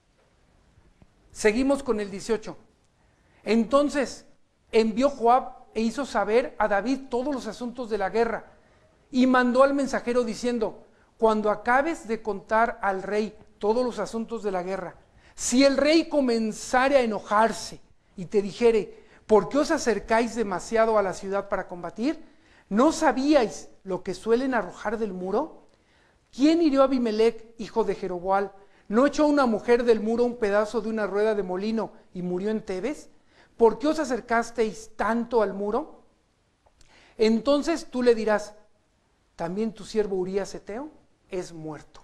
Seguimos con el dieciocho. Entonces envió Joab e hizo saber a David todos los asuntos de la guerra, y mandó al mensajero diciendo: cuando acabes de contar al rey todos los asuntos de la guerra, si el rey comenzare a enojarse y te dijere: ¿por qué os acercáis demasiado a la ciudad para combatir? ¿No sabíais lo que suelen arrojar del muro? ¿Quién hirió a Abimelech, hijo de Jeroboam? ¿No echó una mujer del muro un pedazo de una rueda de molino y murió en Tebes? ¿Por qué os acercasteis tanto al muro? Entonces tú le dirás: también tu siervo Urías Eteo es muerto.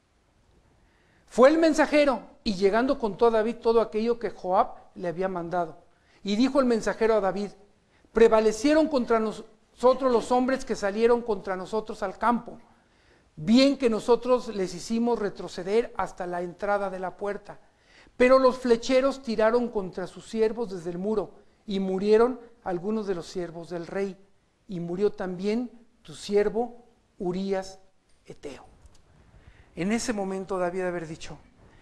Fue el mensajero, y llegando contó a David todo aquello que Joab le había mandado. Y dijo el mensajero a David: prevalecieron contra nosotros los hombres que salieron contra nosotros al campo, bien que nosotros les hicimos retroceder hasta la entrada de la puerta. Pero los flecheros tiraron contra sus siervos desde el muro, y murieron algunos de los siervos del rey, y murió también tu siervo Urías Eteo. En ese momento David debe haber dicho: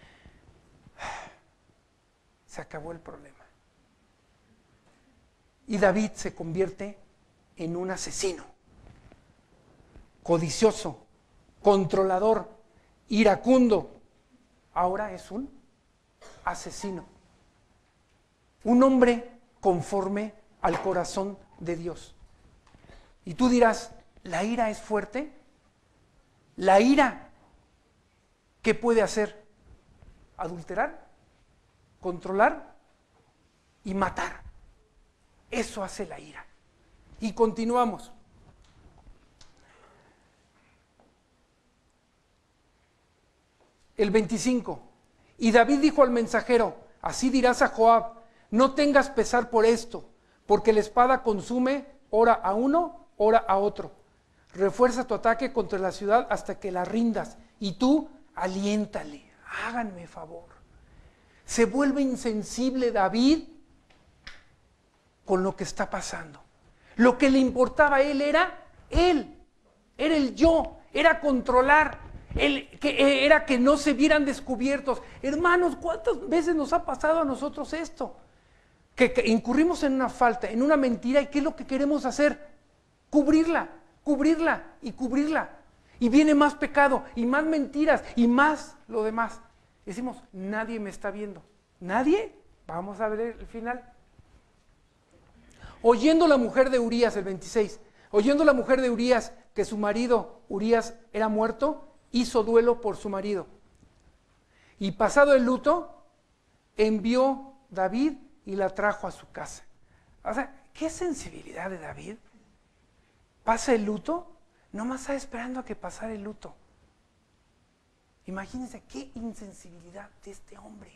se acabó el problema. Y David se convierte en un asesino, codicioso, controlador, iracundo. Ahora es un asesino, un hombre conforme al corazón de Dios. Y tú dirás: ¿la ira es fuerte? La ira, ¿qué puede hacer? Adulterar, controlar y matar. Eso hace la ira. Y continuamos. El veinticinco. Y David dijo al mensajero: así dirás a Joab: no tengas pesar por esto, porque la espada consume ora a uno, ora a otro. Refuerza tu ataque contra la ciudad hasta que la rindas, y tú aliéntale. Háganme favor. Se vuelve insensible David con lo que está pasando. Lo que le importaba a él era él, era el yo, era controlar, el, que, era que no se vieran descubiertos. Hermanos, ¿cuántas veces nos ha pasado a nosotros esto? Que, que incurrimos en una falta, en una mentira, y ¿qué es lo que queremos hacer? Cubrirla, cubrirla y cubrirla. Y viene más pecado, y más mentiras, y más lo demás. Decimos: nadie me está viendo. ¿Nadie? Vamos a ver el final. Oyendo la mujer de Urías, el veintiséis, oyendo la mujer de Urías que su marido Urías era muerto, hizo duelo por su marido. Y pasado el luto, envió David y la trajo a su casa. O sea, qué sensibilidad de David. Pasa el luto, nomás está esperando a que pasara el luto. Imagínense qué insensibilidad de este hombre.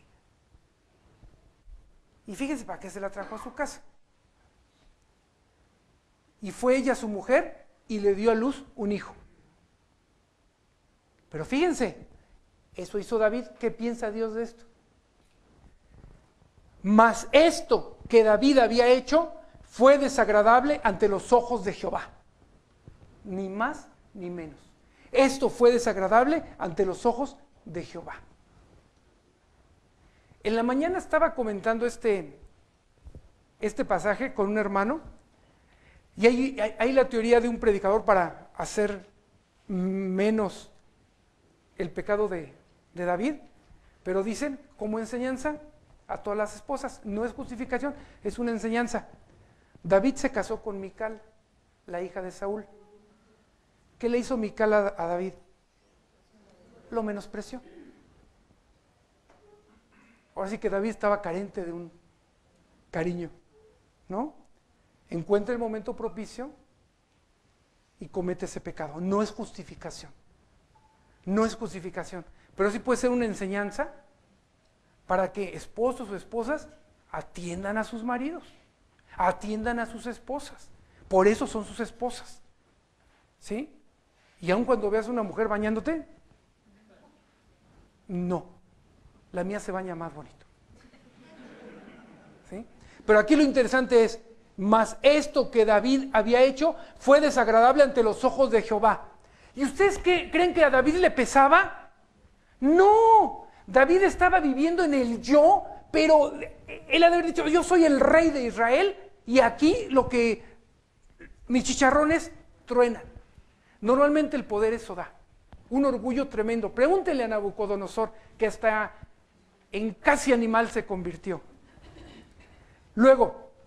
Y fíjense para qué se la trajo a su casa. Y fue ella su mujer y le dio a luz un hijo. Pero fíjense, eso hizo David. ¿Qué piensa Dios de esto? Mas esto que David había hecho fue desagradable ante los ojos de Jehová. Ni más ni menos. Esto fue desagradable ante los ojos de Jehová. En la mañana estaba comentando este, este pasaje con un hermano, y hay, hay, hay la teoría de un predicador para hacer menos el pecado de, de David, pero dicen como enseñanza a todas las esposas, no es justificación, es una enseñanza. David se casó con Mical, la hija de Saúl. ¿Qué le hizo Mical a, a David? Lo menospreció. Ahora sí que David estaba carente de un cariño, ¿no? Encuentra el momento propicio y comete ese pecado. No es justificación. No es justificación. Pero sí puede ser una enseñanza para que esposos o esposas atiendan a sus maridos, atiendan a sus esposas. Por eso son sus esposas. ¿Sí? Y aun cuando veas a una mujer bañándote, no. La mía se baña más bonito. ¿Sí? Pero aquí lo interesante es, mas esto que David había hecho fue desagradable ante los ojos de Jehová. ¿Y ustedes qué, creen que a David le pesaba? No, David estaba viviendo en el yo, pero él ha de haber dicho, yo soy el rey de Israel, y aquí lo que mis chicharrones truenan. Normalmente el poder eso da, un orgullo tremendo. Pregúntenle a Nabucodonosor, que hasta en casi animal se convirtió. Luego,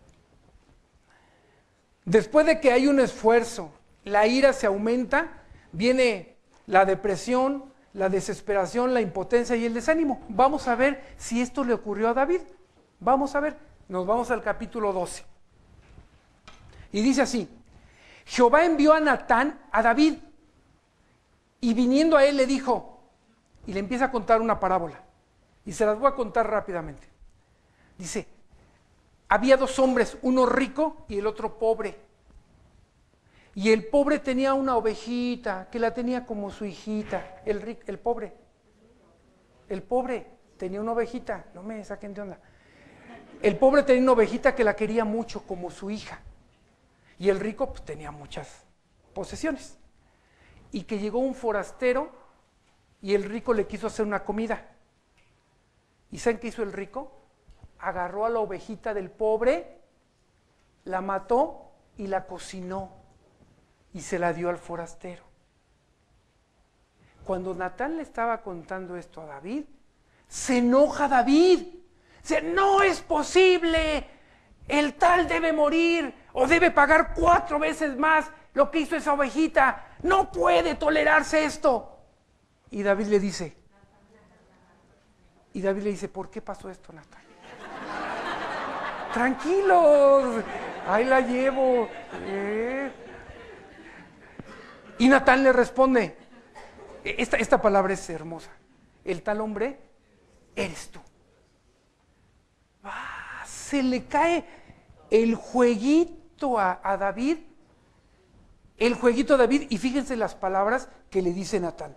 después de que hay un esfuerzo, la ira se aumenta, viene la depresión, la desesperación, la impotencia y el desánimo. Vamos a ver si esto le ocurrió a David. Vamos a ver, nos vamos al capítulo doce. Y dice así, Jehová envió a Natán a David, y viniendo a él le dijo, y le empieza a contar una parábola, y se las voy a contar rápidamente. Dice, había dos hombres, uno rico y el otro pobre. Y el pobre tenía una ovejita, que la tenía como su hijita. El, rico, el pobre, el pobre tenía una ovejita, no me saquen de onda. El pobre tenía una ovejita que la quería mucho, como su hija. Y el rico pues, tenía muchas posesiones. Y que llegó un forastero y el rico le quiso hacer una comida. ¿Y saben qué hizo el rico? Agarró a la ovejita del pobre, la mató y la cocinó y se la dio al forastero. Cuando Natán le estaba contando esto a David, se enoja David. Dice, no es posible, el tal debe morir o debe pagar cuatro veces más lo que hizo esa ovejita. No puede tolerarse esto. Y David le dice, y David le dice, ¿por qué pasó esto, Natán? Tranquilos, ahí la llevo. ¿Eh? Y Natán le responde, esta, esta palabra es hermosa, el tal hombre eres tú. Ah, se le cae el jueguito a, a David, el jueguito a David, y fíjense las palabras que le dice Natán.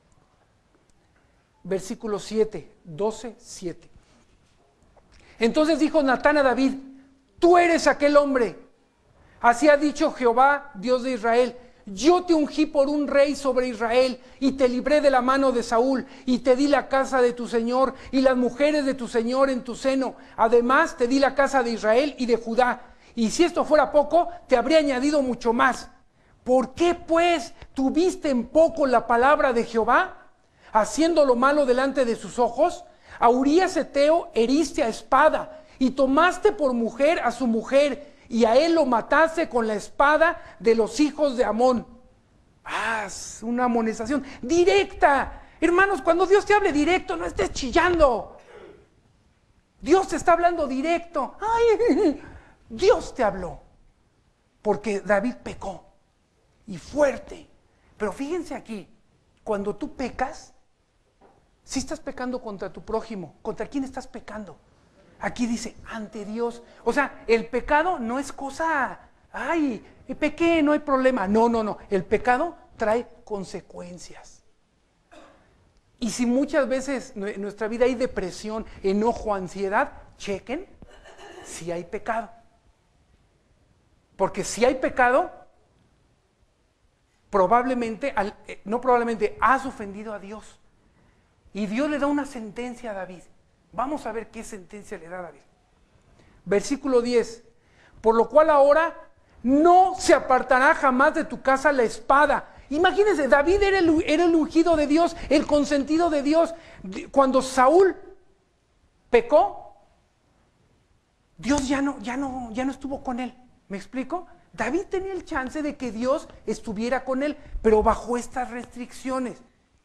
Versículo siete, doce, siete. Entonces dijo Natán a David, tú eres aquel hombre. Así ha dicho Jehová, Dios de Israel. Yo te ungí por un rey sobre Israel y te libré de la mano de Saúl y te di la casa de tu señor y las mujeres de tu señor en tu seno. Además te di la casa de Israel y de Judá. Y si esto fuera poco, te habría añadido mucho más. ¿Por qué pues tuviste en poco la palabra de Jehová, haciendo lo malo delante de sus ojos? A Urías Eteo heriste a espada y tomaste por mujer a su mujer y a él lo mataste con la espada de los hijos de Amón. Ah, es una amonestación directa. Hermanos, cuando Dios te hable directo, no estés chillando. Dios te está hablando directo. Ay, Dios te habló. Porque David pecó. Y fuerte. Pero fíjense aquí, cuando tú pecas, si estás pecando contra tu prójimo, ¿contra quién estás pecando? Aquí dice, ante Dios. O sea, el pecado no es cosa, ay, pequé, no hay problema. No, no, no. El pecado trae consecuencias. Y si muchas veces en nuestra vida hay depresión, enojo, ansiedad, chequen si hay pecado. Porque si hay pecado, probablemente, no probablemente, has ofendido a Dios. Y Dios le da una sentencia a David. Vamos a ver qué sentencia le da David. Versículo diez. Por lo cual ahora no se apartará jamás de tu casa la espada. Imagínense, David era el, era el ungido de Dios, el consentido de Dios. Cuando Saúl pecó, Dios ya no, ya no, ya no estuvo con él. ¿Me explico? David tenía el chance de que Dios estuviera con él, pero bajo estas restricciones.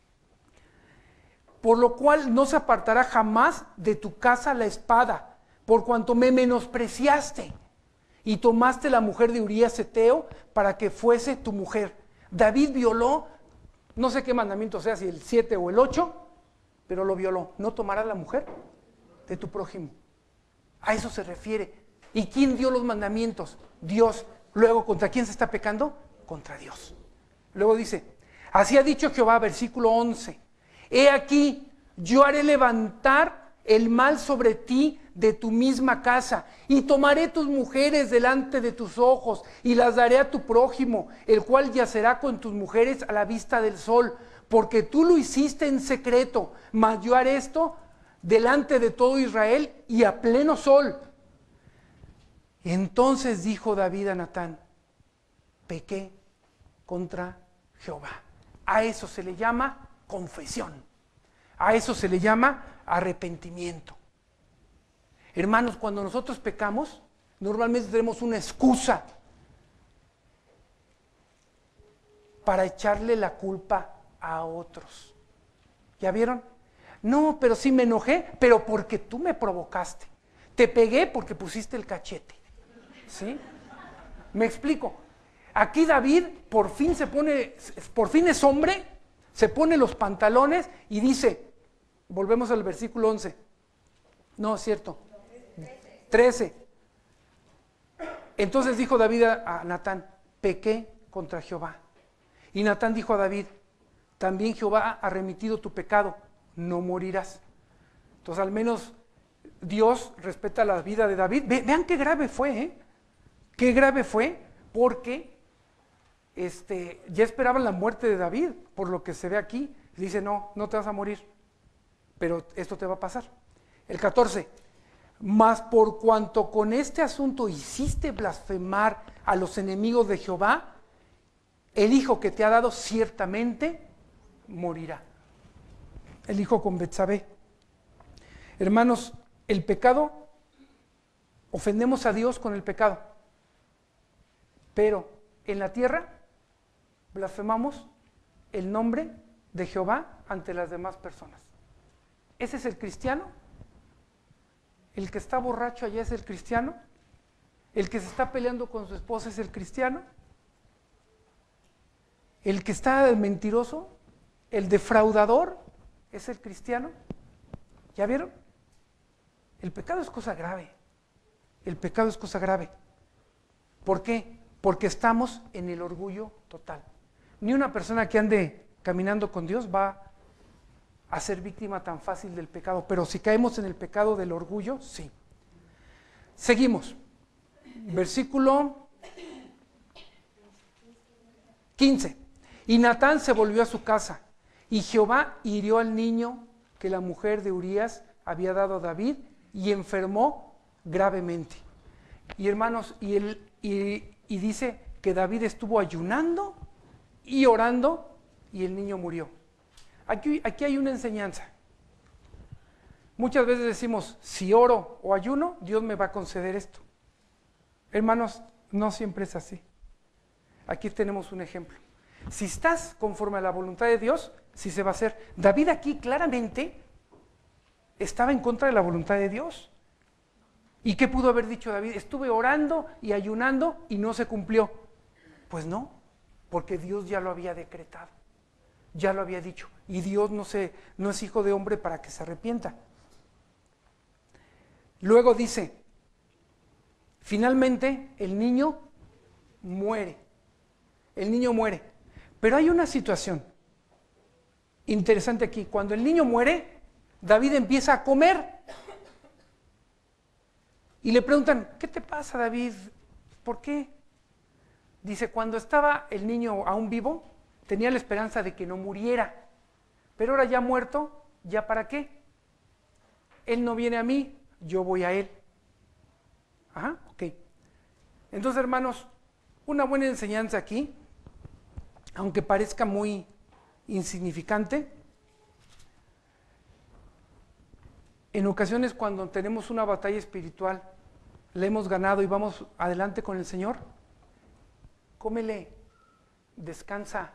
Por lo cual no se apartará jamás de tu casa la espada, por cuanto me menospreciaste y tomaste la mujer de Urías Heteo para que fuese tu mujer. David violó, no sé qué mandamiento sea, si el siete o el ocho, pero lo violó. No tomarás la mujer de tu prójimo. A eso se refiere. ¿Y quién dio los mandamientos? Dios. Luego, ¿contra quién se está pecando? Contra Dios. Luego dice, así ha dicho Jehová, versículo once. He aquí, yo haré levantar el mal sobre ti de tu misma casa, y tomaré tus mujeres delante de tus ojos, y las daré a tu prójimo, el cual yacerá con tus mujeres a la vista del sol, porque tú lo hiciste en secreto, mas yo haré esto delante de todo Israel y a pleno sol. Entonces dijo David a Natán, pequé contra Jehová. A eso se le llama confesión. A eso se le llama arrepentimiento. Hermanos, cuando nosotros pecamos, normalmente tenemos una excusa para echarle la culpa a otros. ¿Ya vieron? No, pero sí me enojé, pero porque tú me provocaste. Te pegué porque pusiste el cachete. ¿Sí? Me explico. Aquí David por fin se pone, por fin es hombre, se pone los pantalones y dice, volvemos al versículo once. No, es cierto. trece. Entonces dijo David a, a Natán, pequé contra Jehová. Y Natán dijo a David, también Jehová ha remitido tu pecado, no morirás. Entonces al menos Dios respeta la vida de David. Ve, vean qué grave fue, ¿eh? Qué grave fue, porque este, ya esperaban la muerte de David, por lo que se ve aquí. Dice, no, no te vas a morir, pero esto te va a pasar. El catorce, mas por cuanto con este asunto hiciste blasfemar a los enemigos de Jehová, el hijo que te ha dado ciertamente morirá. El hijo con Betsabé. Hermanos, el pecado, ofendemos a Dios con el pecado, pero en la tierra blasfemamos el nombre de Jehová ante las demás personas. ¿Ese es el cristiano? ¿El que está borracho allá es el cristiano? ¿El que se está peleando con su esposa es el cristiano? ¿El que está mentiroso, el defraudador, es el cristiano? ¿Ya vieron? El pecado es cosa grave. El pecado es cosa grave. ¿Por qué? Porque estamos en el orgullo total. Ni una persona que ande caminando con Dios va a ser víctima tan fácil del pecado, pero si caemos en el pecado del orgullo, sí. Seguimos. Versículo quince. Y Natán se volvió a su casa, y Jehová hirió al niño que la mujer de Urías había dado a David, y enfermó gravemente. Y hermanos, y, él, y, y dice que David estuvo ayunando y orando, y el niño murió. Aquí, aquí hay una enseñanza. Muchas veces decimos, si oro o ayuno, Dios me va a conceder esto. Hermanos, no siempre es así. Aquí tenemos un ejemplo. Si estás conforme a la voluntad de Dios, sí se va a hacer. David aquí claramente estaba en contra de la voluntad de Dios. ¿Y qué pudo haber dicho David? Estuve orando y ayunando y no se cumplió. Pues no, porque Dios ya lo había decretado, ya lo había dicho. Y Dios no, se, no es hijo de hombre para que se arrepienta. Luego dice, finalmente el niño muere. El niño muere. Pero hay una situación interesante aquí. Cuando el niño muere, David empieza a comer. Y le preguntan, ¿qué te pasa, David? ¿Por qué? Dice, cuando estaba el niño aún vivo, tenía la esperanza de que no muriera. Pero ahora ya muerto, ¿ya para qué? Él no viene a mí, yo voy a Él. Ajá, ok. Entonces, hermanos, una buena enseñanza aquí, aunque parezca muy insignificante, en ocasiones cuando tenemos una batalla espiritual, la hemos ganado y vamos adelante con el Señor, cómele, descansa,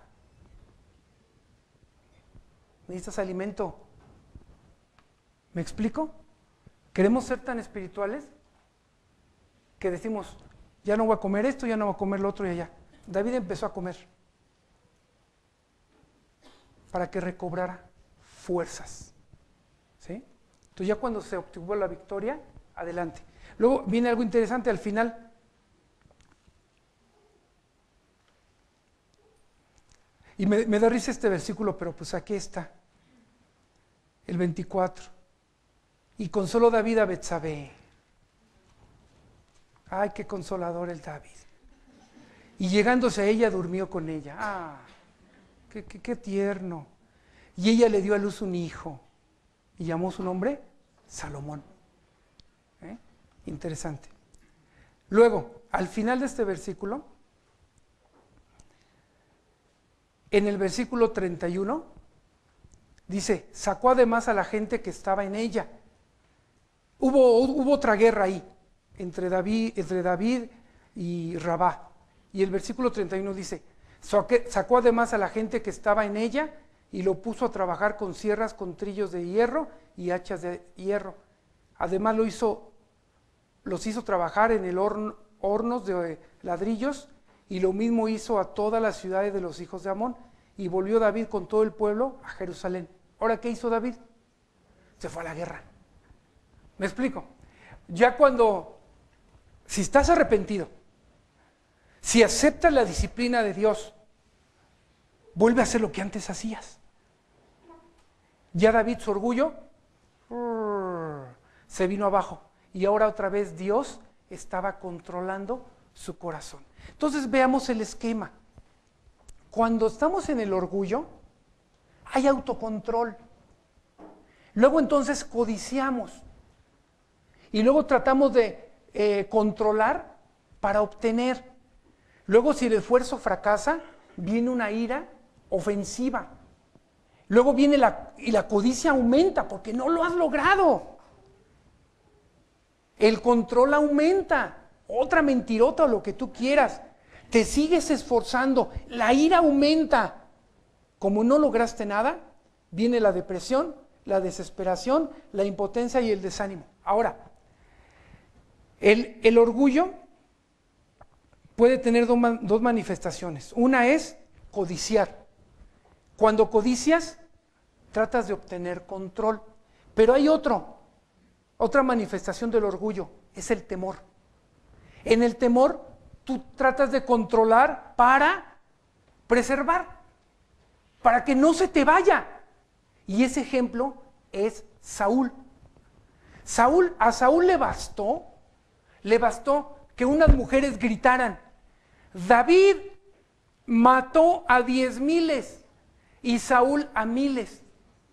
necesitas alimento. ¿Me explico? Queremos ser tan espirituales que decimos, ya no voy a comer esto, ya no voy a comer lo otro y allá. David empezó a comer para que recobrara fuerzas. ¿Sí? Entonces ya cuando se obtuvo la victoria, adelante. Luego viene algo interesante al final. Y me, me da risa este versículo, pero pues aquí está. El veinticuatro. Y consoló David a Betsabé. Ay, qué consolador el David. Y llegándose a ella, durmió con ella. Ah, qué, qué, qué tierno. Y ella le dio a luz un hijo. Y llamó su nombre Salomón. ¿Eh? Interesante. Luego, al final de este versículo, en el versículo treinta y uno, dice, sacó además a la gente que estaba en ella. Hubo, hubo otra guerra ahí, entre David, entre David y Rabá. Y el versículo treinta y uno dice, sacó además a la gente que estaba en ella y lo puso a trabajar con sierras, con trillos de hierro y hachas de hierro. Además lo hizo, los hizo trabajar en el horno, hornos de ladrillos, y lo mismo hizo a todas las ciudades de los hijos de Amón. Y volvió David con todo el pueblo a Jerusalén. ¿Ahora qué hizo David? Se fue a la guerra. ¿Me explico? Ya cuando, si estás arrepentido, si aceptas la disciplina de Dios, vuelve a hacer lo que antes hacías. Ya David, su orgullo, se vino abajo. Y ahora otra vez Dios estaba controlando su corazón. Entonces veamos el esquema. Cuando estamos en el orgullo, hay autocontrol. Luego entonces codiciamos. Y luego tratamos de eh, controlar para obtener. Luego si el esfuerzo fracasa, viene una ira ofensiva. Luego viene la, y la codicia aumenta porque no lo has logrado. El control aumenta. Otra mentirota o lo que tú quieras. Te sigues esforzando, la ira aumenta. Como no lograste nada, viene la depresión, la desesperación, la impotencia y el desánimo. Ahora, el, el orgullo puede tener do, dos manifestaciones. Una es codiciar. Cuando codicias, tratas de obtener control. Pero hay otro, otra manifestación del orgullo, es el temor. En el temor, tú tratas de controlar para preservar, para que no se te vaya. Y ese ejemplo es Saúl. Saúl, a Saúl le bastó, le bastó que unas mujeres gritaran, David mató a diez miles y Saúl a miles.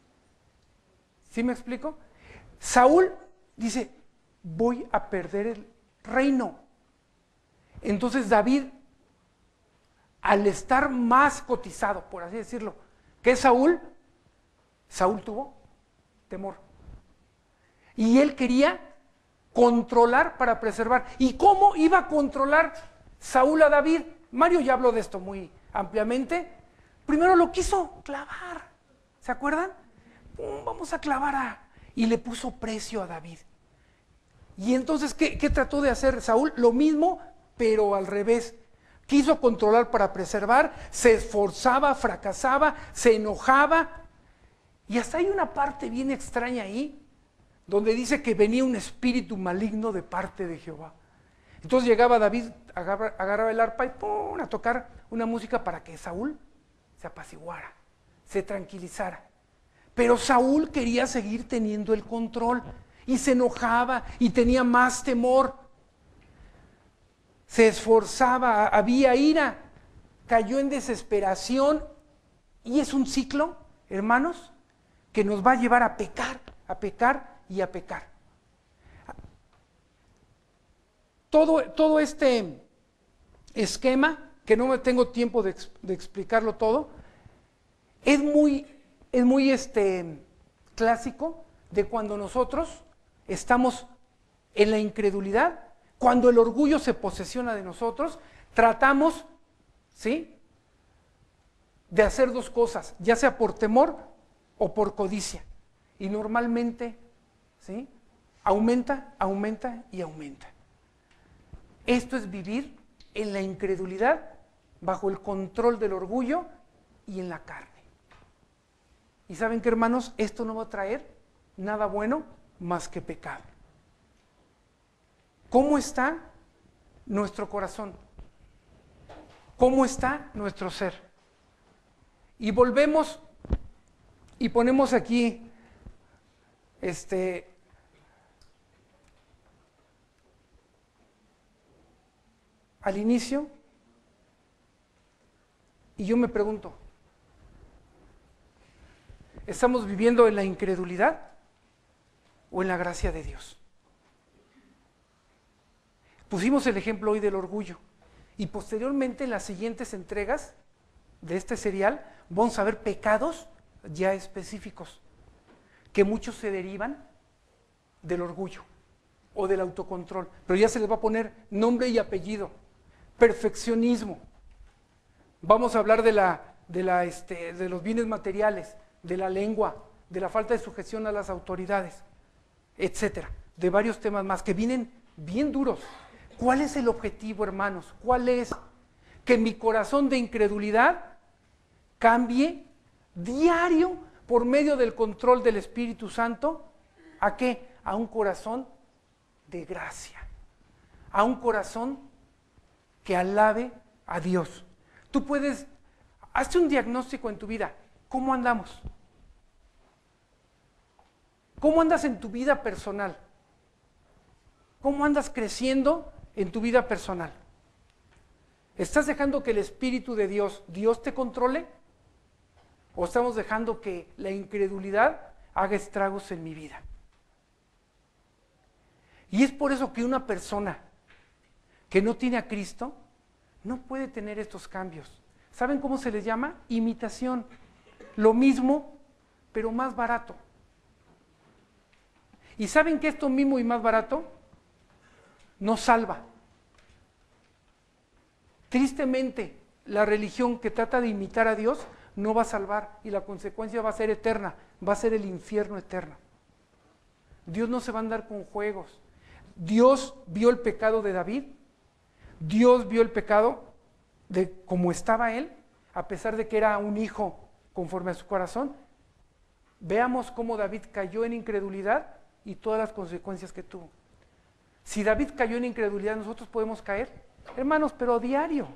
¿Sí me explico? Saúl dice, voy a perder el reino. Entonces David, al estar más cotizado, por así decirlo, que Saúl, Saúl tuvo temor. Y él quería controlar para preservar. ¿Y cómo iba a controlar Saúl a David? Mario ya habló de esto muy ampliamente. Primero lo quiso clavar. ¿Se acuerdan? Vamos a clavar a... Y le puso precio a David. Y entonces, ¿qué, qué trató de hacer Saúl? Lo mismo, pero al revés. Quiso controlar para preservar, se esforzaba, fracasaba, se enojaba. Y hasta hay una parte bien extraña ahí, donde dice que venía un espíritu maligno de parte de Jehová. Entonces llegaba David, agarra, agarraba el arpa y ¡pum!, a tocar una música para que Saúl se apaciguara, se tranquilizara. Pero Saúl quería seguir teniendo el control y se enojaba y tenía más temor. Se esforzaba, había ira, cayó en desesperación y es un ciclo, hermanos, que nos va a llevar a pecar, a pecar y a pecar. Todo, todo este esquema, que no me tengo tiempo de, de explicarlo todo, es muy, es muy este, clásico de cuando nosotros estamos en la incredulidad, cuando el orgullo se posesiona de nosotros, tratamos, ¿sí?, de hacer dos cosas, ya sea por temor o por codicia. Y normalmente, ¿sí?, aumenta, aumenta y aumenta. Esto es vivir en la incredulidad, bajo el control del orgullo y en la carne. Y ¿saben qué, hermanos? Esto no va a traer nada bueno más que pecado. ¿Cómo está nuestro corazón? ¿Cómo está nuestro ser? Y volvemos y ponemos aquí este al inicio, y yo me pregunto, ¿estamos viviendo en la incredulidad o en la gracia de Dios? Pusimos el ejemplo hoy del orgullo, y posteriormente en las siguientes entregas de este serial vamos a ver pecados ya específicos, que muchos se derivan del orgullo o del autocontrol, pero ya se les va a poner nombre y apellido. Perfeccionismo. Vamos a hablar de, la, de, la, este, de los bienes materiales, de la lengua, de la falta de sujeción a las autoridades, etcétera, de varios temas más que vienen bien duros. ¿Cuál es el objetivo, hermanos? ¿Cuál es? Que mi corazón de incredulidad cambie diario por medio del control del Espíritu Santo. ¿A qué? A un corazón de gracia, a un corazón que alabe a Dios. Tú puedes, hazte un diagnóstico en tu vida. ¿Cómo andamos? ¿Cómo andas en tu vida personal? ¿Cómo andas creciendo en tu vida personal? ¿Estás dejando que el Espíritu de Dios, Dios te controle? ¿O estamos dejando que la incredulidad haga estragos en mi vida? Y es por eso que una persona que no tiene a Cristo no puede tener estos cambios. ¿Saben cómo se les llama? Imitación. Lo mismo, pero más barato. ¿Y saben que esto mismo y más barato no salva? Tristemente, la religión que trata de imitar a Dios no va a salvar, y la consecuencia va a ser eterna, va a ser el infierno eterno. Dios no se va a andar con juegos. Dios vio el pecado de David, Dios vio el pecado de cómo estaba él, a pesar de que era un hijo conforme a su corazón. Veamos cómo David cayó en incredulidad y todas las consecuencias que tuvo. Si David cayó en incredulidad, nosotros podemos caer, hermanos, pero a diario.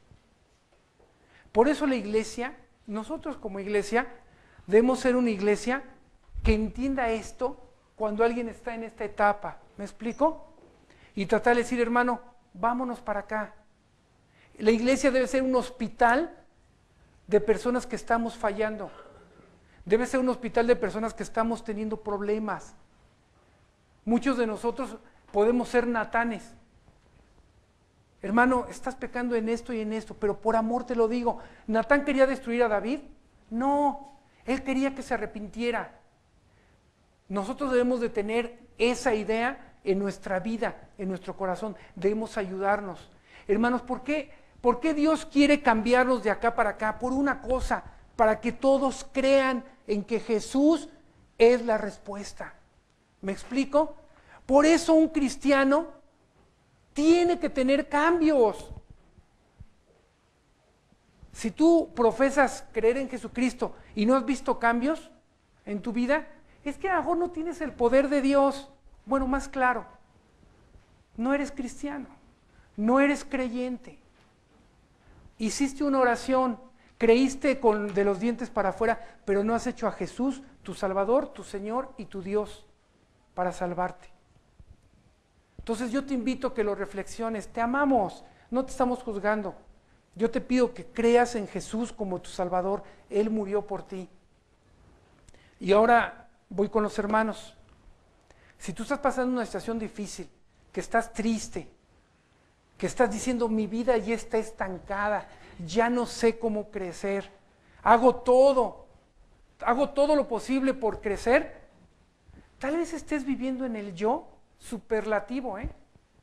Por eso la iglesia, nosotros como iglesia, debemos ser una iglesia que entienda esto cuando alguien está en esta etapa. ¿Me explico? Y tratar de decir, hermano, vámonos para acá. La iglesia debe ser un hospital de personas que estamos fallando. Debe ser un hospital de personas que estamos teniendo problemas. Muchos de nosotros podemos ser Natanes. Hermano, estás pecando en esto y en esto, pero por amor te lo digo. ¿Natán quería destruir a David? No, él quería que se arrepintiera. Nosotros debemos de tener esa idea en nuestra vida, en nuestro corazón. Debemos ayudarnos. Hermanos, ¿por qué, ¿por qué Dios quiere cambiarnos de acá para acá? Por una cosa, para que todos crean en que Jesús es la respuesta. ¿Me explico? Por eso un cristiano tiene que tener cambios. Si tú profesas creer en Jesucristo y no has visto cambios en tu vida, es que a lo mejor no tienes el poder de Dios. Bueno, más claro, no eres cristiano, no eres creyente. Hiciste una oración, creíste con de los dientes para afuera, pero no has hecho a Jesús tu Salvador, tu Señor y tu Dios para salvarte. Entonces yo te invito a que lo reflexiones. Te amamos, no te estamos juzgando. Yo te pido que creas en Jesús como tu Salvador. Él murió por ti. Y ahora voy con los hermanos. Si tú estás pasando una situación difícil, que estás triste, que estás diciendo mi vida ya está estancada, ya no sé cómo crecer, hago todo, hago todo lo posible por crecer, tal vez estés viviendo en el yo superlativo, ¿eh?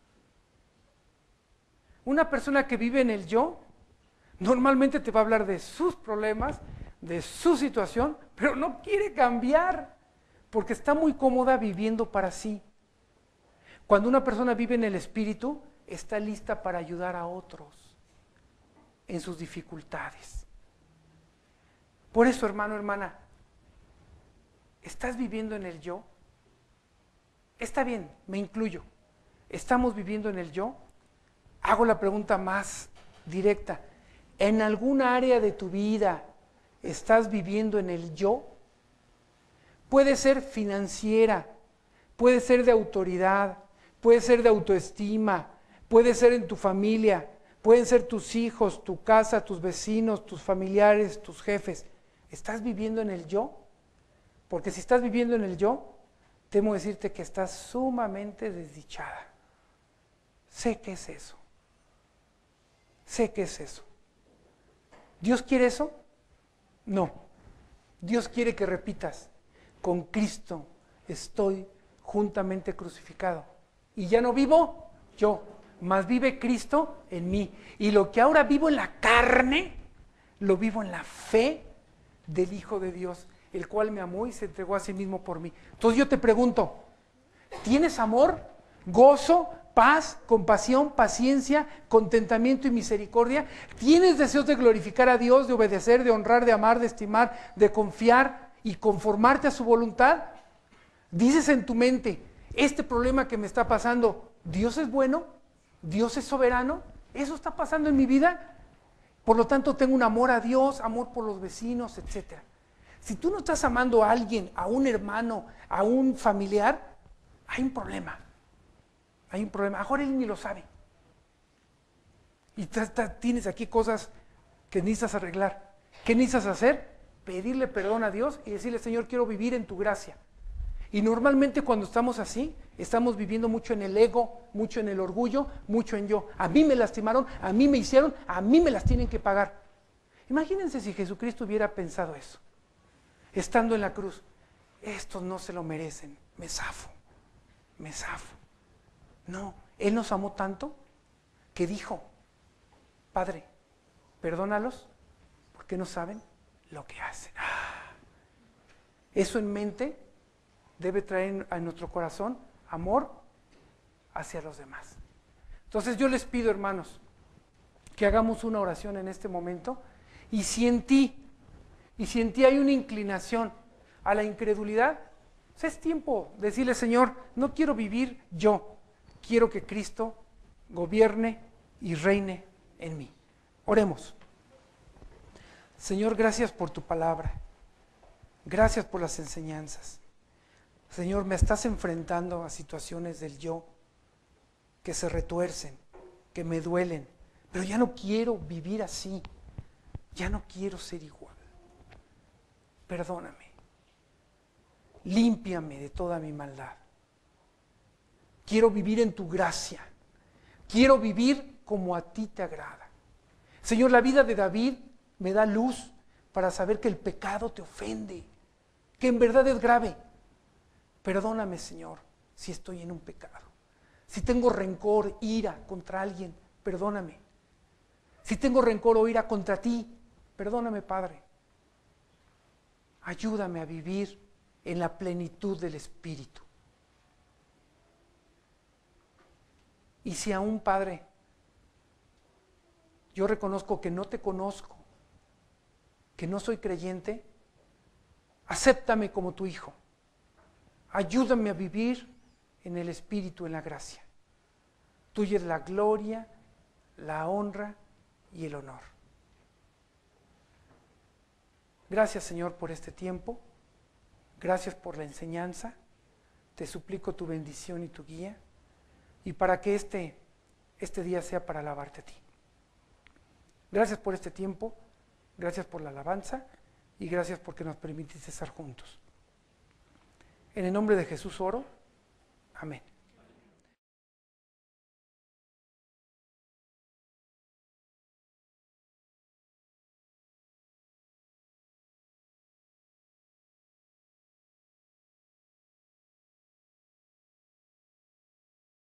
Una persona que vive en el yo, normalmente te va a hablar de sus problemas, de su situación, pero no quiere cambiar, porque está muy cómoda viviendo para sí. Cuando una persona vive en el espíritu, está lista para ayudar a otros en sus dificultades. Por eso, hermano, hermana, ¿estás viviendo en el yo? Está bien, me incluyo. ¿Estamos viviendo en el yo? Hago la pregunta más directa. ¿En alguna área de tu vida estás viviendo en el yo? Puede ser financiera, puede ser de autoridad, puede ser de autoestima, puede ser en tu familia, pueden ser tus hijos, tu casa, tus vecinos, tus familiares, tus jefes. ¿Estás viviendo en el yo? Porque si estás viviendo en el yo, temo decirte que estás sumamente desdichada. Sé que es eso. Sé que es eso. ¿Dios quiere eso? No. Dios quiere que repitas, con Cristo estoy juntamente crucificado. Y ya no vivo yo, mas vive Cristo en mí. Y lo que ahora vivo en la carne, lo vivo en la fe del Hijo de Dios, el cual me amó y se entregó a sí mismo por mí. Entonces yo te pregunto, ¿tienes amor, gozo, paz, compasión, paciencia, contentamiento y misericordia? ¿Tienes deseos de glorificar a Dios, de obedecer, de honrar, de amar, de estimar, de confiar y conformarte a su voluntad? Dices en tu mente, este problema que me está pasando, ¿Dios es bueno? ¿Dios es soberano? ¿Eso está pasando en mi vida? Por lo tanto, tengo un amor a Dios, amor por los vecinos, etcétera. Si tú no estás amando a alguien, a un hermano, a un familiar, hay un problema. Hay un problema. Ahora él ni lo sabe. Y t- t- tienes aquí cosas que necesitas arreglar. ¿Qué necesitas hacer? Pedirle perdón a Dios y decirle, Señor, quiero vivir en tu gracia. Y normalmente cuando estamos así, estamos viviendo mucho en el ego, mucho en el orgullo, mucho en yo. A mí me lastimaron, a mí me hicieron, a mí me las tienen que pagar. Imagínense si Jesucristo hubiera pensado eso, estando en la cruz. Estos no se lo merecen, me zafo, me zafo. No, Él nos amó tanto que dijo, Padre, perdónalos porque no saben lo que hacen. Ah. Eso en mente debe traer a nuestro corazón amor hacia los demás. Entonces yo les pido, hermanos, que hagamos una oración en este momento, y si en ti, y si en ti hay una inclinación a la incredulidad, pues es tiempo de decirle, Señor, no quiero vivir yo, quiero que Cristo gobierne y reine en mí. Oremos. Señor, gracias por tu palabra, gracias por las enseñanzas. Señor, me estás enfrentando a situaciones del yo que se retuercen, que me duelen, pero ya no quiero vivir así, ya no quiero ser igual. Perdóname, límpiame de toda mi maldad. Quiero vivir en tu gracia, quiero vivir como a ti te agrada. Señor, la vida de David me da luz para saber que el pecado te ofende, que en verdad es grave. Perdóname, Señor, si estoy en un pecado. Si tengo rencor, ira contra alguien, perdóname. Si tengo rencor o ira contra ti, perdóname, Padre. Ayúdame a vivir en la plenitud del Espíritu. Y si aún, Padre, yo reconozco que no te conozco, que no soy creyente, acéptame como tu hijo. Ayúdame a vivir en el Espíritu, en la gracia. Tuya es la gloria, la honra y el honor. Gracias, Señor, por este tiempo. Gracias por la enseñanza. Te suplico tu bendición y tu guía. Y para que este, este día sea para alabarte a ti. Gracias por este tiempo. Gracias por la alabanza. Y gracias porque nos permitiste estar juntos. En el nombre de Jesús oro. Amén.